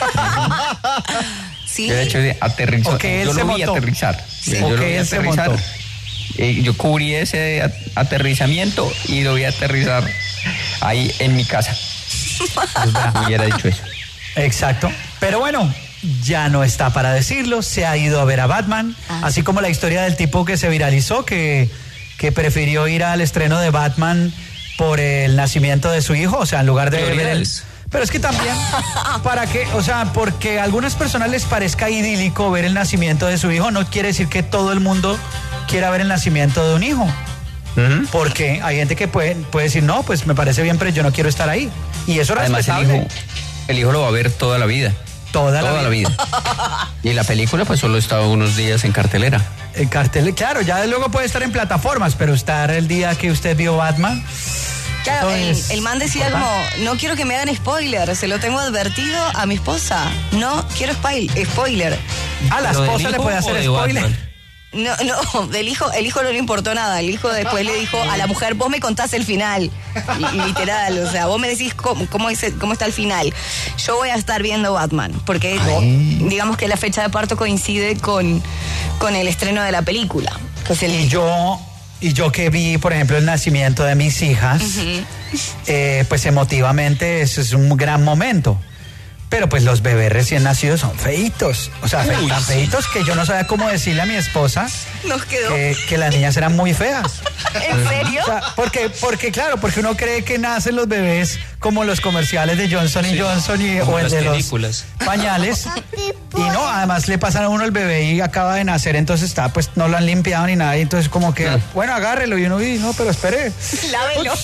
Sí. De hecho, aterrizó. Okay, yo lo vi aterrizar. Sí. Yo lo vi aterrizar. Yo cubrí ese aterrizamiento y lo vi aterrizar ahí en mi casa. Hubiera dicho eso. Exacto. Pero bueno, ya no está para decirlo, se ha ido a ver a Batman, así como la historia del tipo que se viralizó, que prefirió ir al estreno de Batman por el nacimiento de su hijo, o sea, en lugar de ver el... Pero es que también, para que, o sea, porque a algunas personas les parezca idílico ver el nacimiento de su hijo, no quiere decir que todo el mundo quiera ver el nacimiento de un hijo. Porque hay gente que puede decir, no, pues me parece bien, pero yo no quiero estar ahí. Y eso es respetable. El hijo lo va a ver toda la vida. Toda la vida. Y la película pues solo estaba unos días en cartelera. En cartelera, claro, ya luego puede estar en plataformas, pero estar el día que usted vio Batman... Claro, el man decía como, no quiero que me hagan spoiler, se lo tengo advertido a mi esposa. No quiero spoiler. A la esposa le puede hacer spoiler. No, el hijo no le importó nada. El hijo después le dijo a la mujer, vos me contás el final. Literal, o sea, vos me decís cómo está el final. Yo voy a estar viendo Batman, porque digamos que la fecha de parto coincide con el estreno de la película. Y yo que vi, por ejemplo, el nacimiento de mis hijas, pues emotivamente eso es un gran momento. Pero pues los bebés recién nacidos son feitos. O sea, tan feitos que yo no sabía cómo decirle a mi esposa que las niñas eran muy feas. ¿En serio? O sea, porque claro, porque uno cree que nacen los bebés como los comerciales de Johnson y Johnson o el de los pañales. Y no, además le pasan a uno el bebé y acaba de nacer, entonces pues no lo han limpiado ni nada. Y entonces como que, bueno, agárrelo. Y uno, no, pero espere. Lávelo.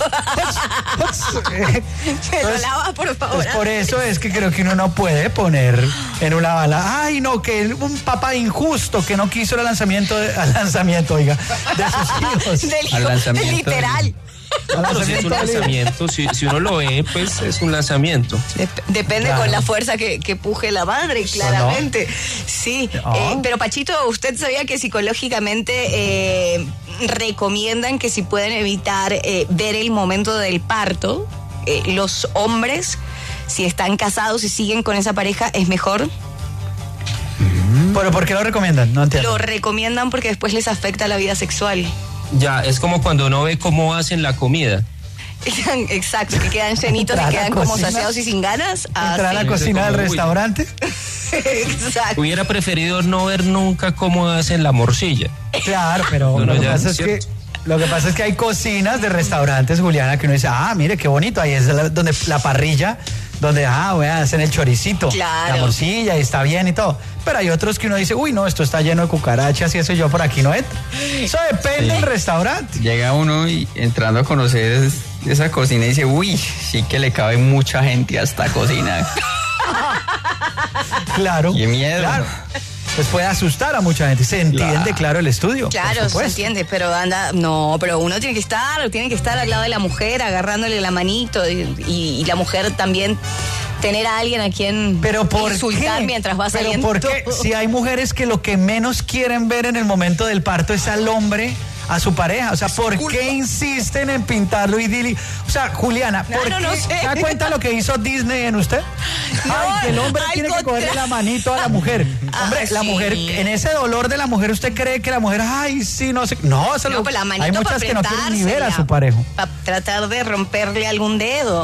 Me lo lava, por favor. Pues por eso es que creo que uno no puede poner en una bala, ay no, que un papá injusto que no quiso el lanzamiento, oiga, de sus hijos. Al lanzamiento. Literal. Pero si es un lanzamiento, si uno lo ve, pues es un lanzamiento. Depende con la fuerza que puje la madre, claramente. ¿No? Sí, pero Pachito, ¿usted sabía que psicológicamente recomiendan que si pueden evitar ver el momento del parto, los hombres, si están casados y siguen con esa pareja, es mejor? ¿Pero por qué lo recomiendan? No entiendo. Lo recomiendan porque después les afecta la vida sexual. Ya, es como cuando uno ve cómo hacen la comida. Exacto, que quedan llenitos y quedan como saciados y sin ganas. Entrar a la cocina del restaurante. Exacto. Hubiera preferido no ver nunca cómo hacen la morcilla. Claro, pero lo que pasa es que hay cocinas de restaurantes, Juliana, que uno dice, mire qué bonito, ahí es donde la parrilla, donde hacen el choricito, la morcilla y está bien y todo. Pero hay otros que uno dice, uy, no, esto está lleno de cucarachas y eso yo por aquí no entro. Eso depende del restaurante. Llega uno y entrando a conocer esa cocina y dice, uy, sí que le cabe mucha gente a esta cocina. Claro. Qué miedo. Claro. Pues puede asustar a mucha gente. Se entiende, claro, el estudio. Claro, se entiende, pero pero uno tiene que estar al lado de la mujer, agarrándole la manito y la mujer también tener a alguien a quien insultar mientras va saliendo. ¿Por qué? Si hay mujeres que lo que menos quieren ver en el momento del parto es al hombre, a su pareja, o sea, ¿por qué insisten en pintarlo idílico? O sea, Juliana, no sé. ¿se da cuenta lo que hizo Disney en usted? Que el hombre tiene que cogerle la manito a la mujer. Hombre, la mujer, en ese dolor de la mujer, ¿usted cree que la mujer, no sé? No, pues la manito hay muchas que no quieren ni ver a su pareja. Para tratar de romperle algún dedo.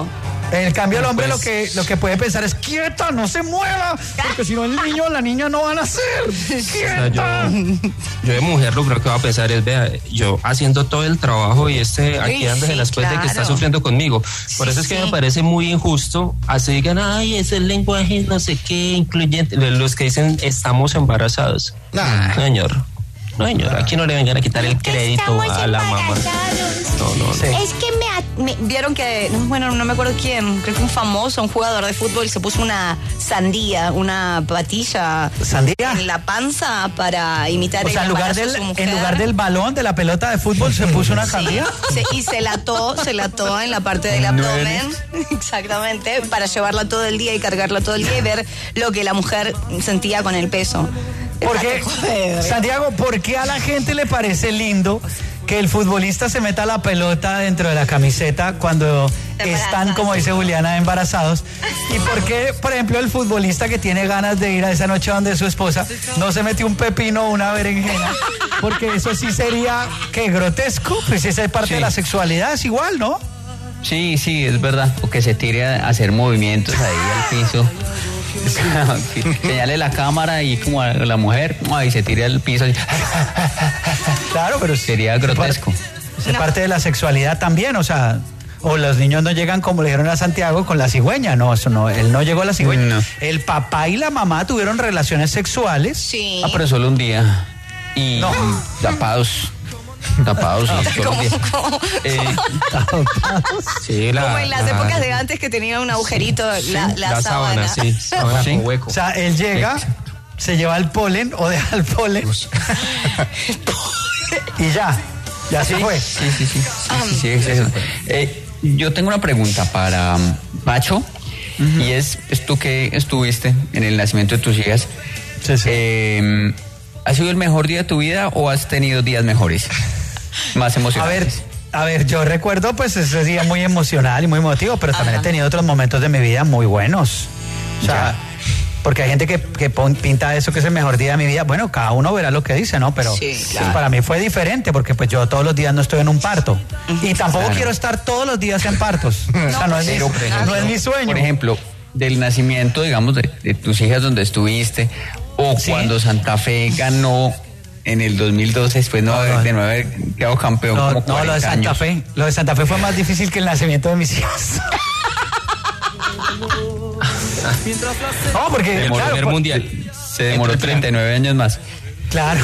En cambio, el hombre lo que puede pensar es quieta, no se mueva, porque si no el niño o la niña no van a nacer. ¡Quieta! Yo de mujer lo creo que va a pensar es, vea, yo haciendo todo el trabajo y aquí dándose las después de que está sufriendo conmigo. Por eso es que me parece muy injusto, así digan, ay, ese lenguaje no sé qué, incluyente, los que dicen estamos embarazados. No, señor. No, señor, aquí no le vengan a quitar el crédito a la mamá. No. Es que vieron que, bueno, no me acuerdo quién, creo que un famoso, un jugador de fútbol se puso una sandía, una patilla en la panza para imitar el embarazo de su mujer. En lugar del balón, de la pelota de fútbol, se puso una sandía. Y se la ató en la parte del abdomen, exactamente, para llevarla todo el día y cargarla todo el día y ver lo que la mujer sentía con el peso. Porque, Santiago, ¿por qué a la gente le parece lindo que el futbolista se meta la pelota dentro de la camiseta cuando están, como dice Juliana, embarazados? ¿Y por qué, por ejemplo, el futbolista que tiene ganas de ir a esa noche donde su esposa no se metió un pepino o una berenjena? Porque eso sí sería, ¿qué? Grotesco. Pues esa es parte de la sexualidad, es igual, ¿no? Sí, es verdad. O que se tire a hacer movimientos ahí al piso. Señale la cámara y como a la mujer y se tira al piso. Claro, pero sería grotesco. Es parte de la sexualidad también, o sea, o los niños no llegan, como le dijeron a Santiago, con la cigüeña. No, eso no, él no llegó a la cigüeña. No. El papá y la mamá tuvieron relaciones sexuales. Sí. Pero solo un día. Y tapados. ¿Cómo? Sí, como en las épocas de antes que tenía un agujerito la sábana. Sábana con hueco. O sea, él llega, se lleva el polen o deja el polen y ya se fue. Sí, yo tengo una pregunta para Pacho, y es tú que estuviste en el nacimiento de tus hijas. ¿Ha sido el mejor día de tu vida o has tenido días mejores? Más emocionantes. A ver, yo recuerdo pues ese día muy emocional y muy emotivo, pero también he tenido otros momentos de mi vida muy buenos. O sea, porque hay gente que pinta eso que es el mejor día de mi vida. Bueno, cada uno verá lo que dice, ¿no? Pero para mí fue diferente porque pues yo todos los días no estoy en un parto. Y tampoco quiero estar todos los días en partos. O sea, no es mi sueño. Por ejemplo, del nacimiento, digamos, de tus hijas donde estuviste, o cuando Santa Fe ganó en el 2012, después de no haber quedado campeón como 40 lo de Santa años. Fe. Lo de Santa Fe fue más difícil que el nacimiento de mis hijas. No, porque mundial. Se demoró 39 años más. Claro.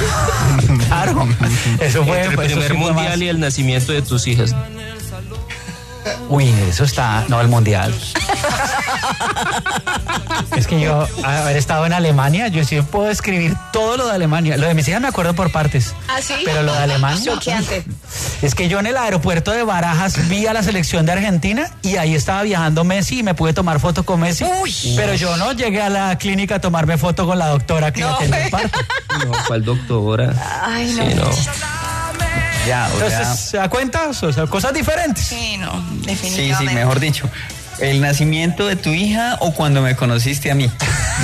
Eso fue el primer mundial y el nacimiento de tus hijas. Uy, eso está... No, el mundial. Es que yo, haber estado en Alemania, yo sí puedo escribir todo lo de Alemania. Lo de mis hijas me acuerdo por partes. ¿Ah, sí? Pero lo de Alemania... Choqueante. Es que yo en el aeropuerto de Barajas vi a la selección de Argentina y ahí estaba viajando Messi y me pude tomar foto con Messi. Pero yo no llegué a la clínica a tomarme foto con la doctora que atendía el parto. No, ¿cuál doctora? Ay, no. Sí, no. Ya, entonces, ¿se da cuenta? O sea, cosas diferentes. Sí, no, definitivamente. Sí, mejor dicho. ¿El nacimiento de tu hija o cuando me conociste a mí?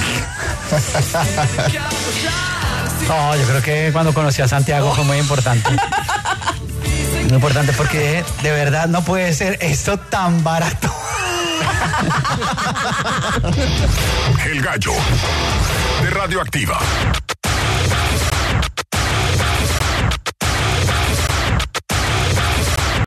No, yo creo que cuando conocí a Santiago fue muy importante. Muy importante porque de verdad no puede ser esto tan barato. El Gallo de Radioactiva.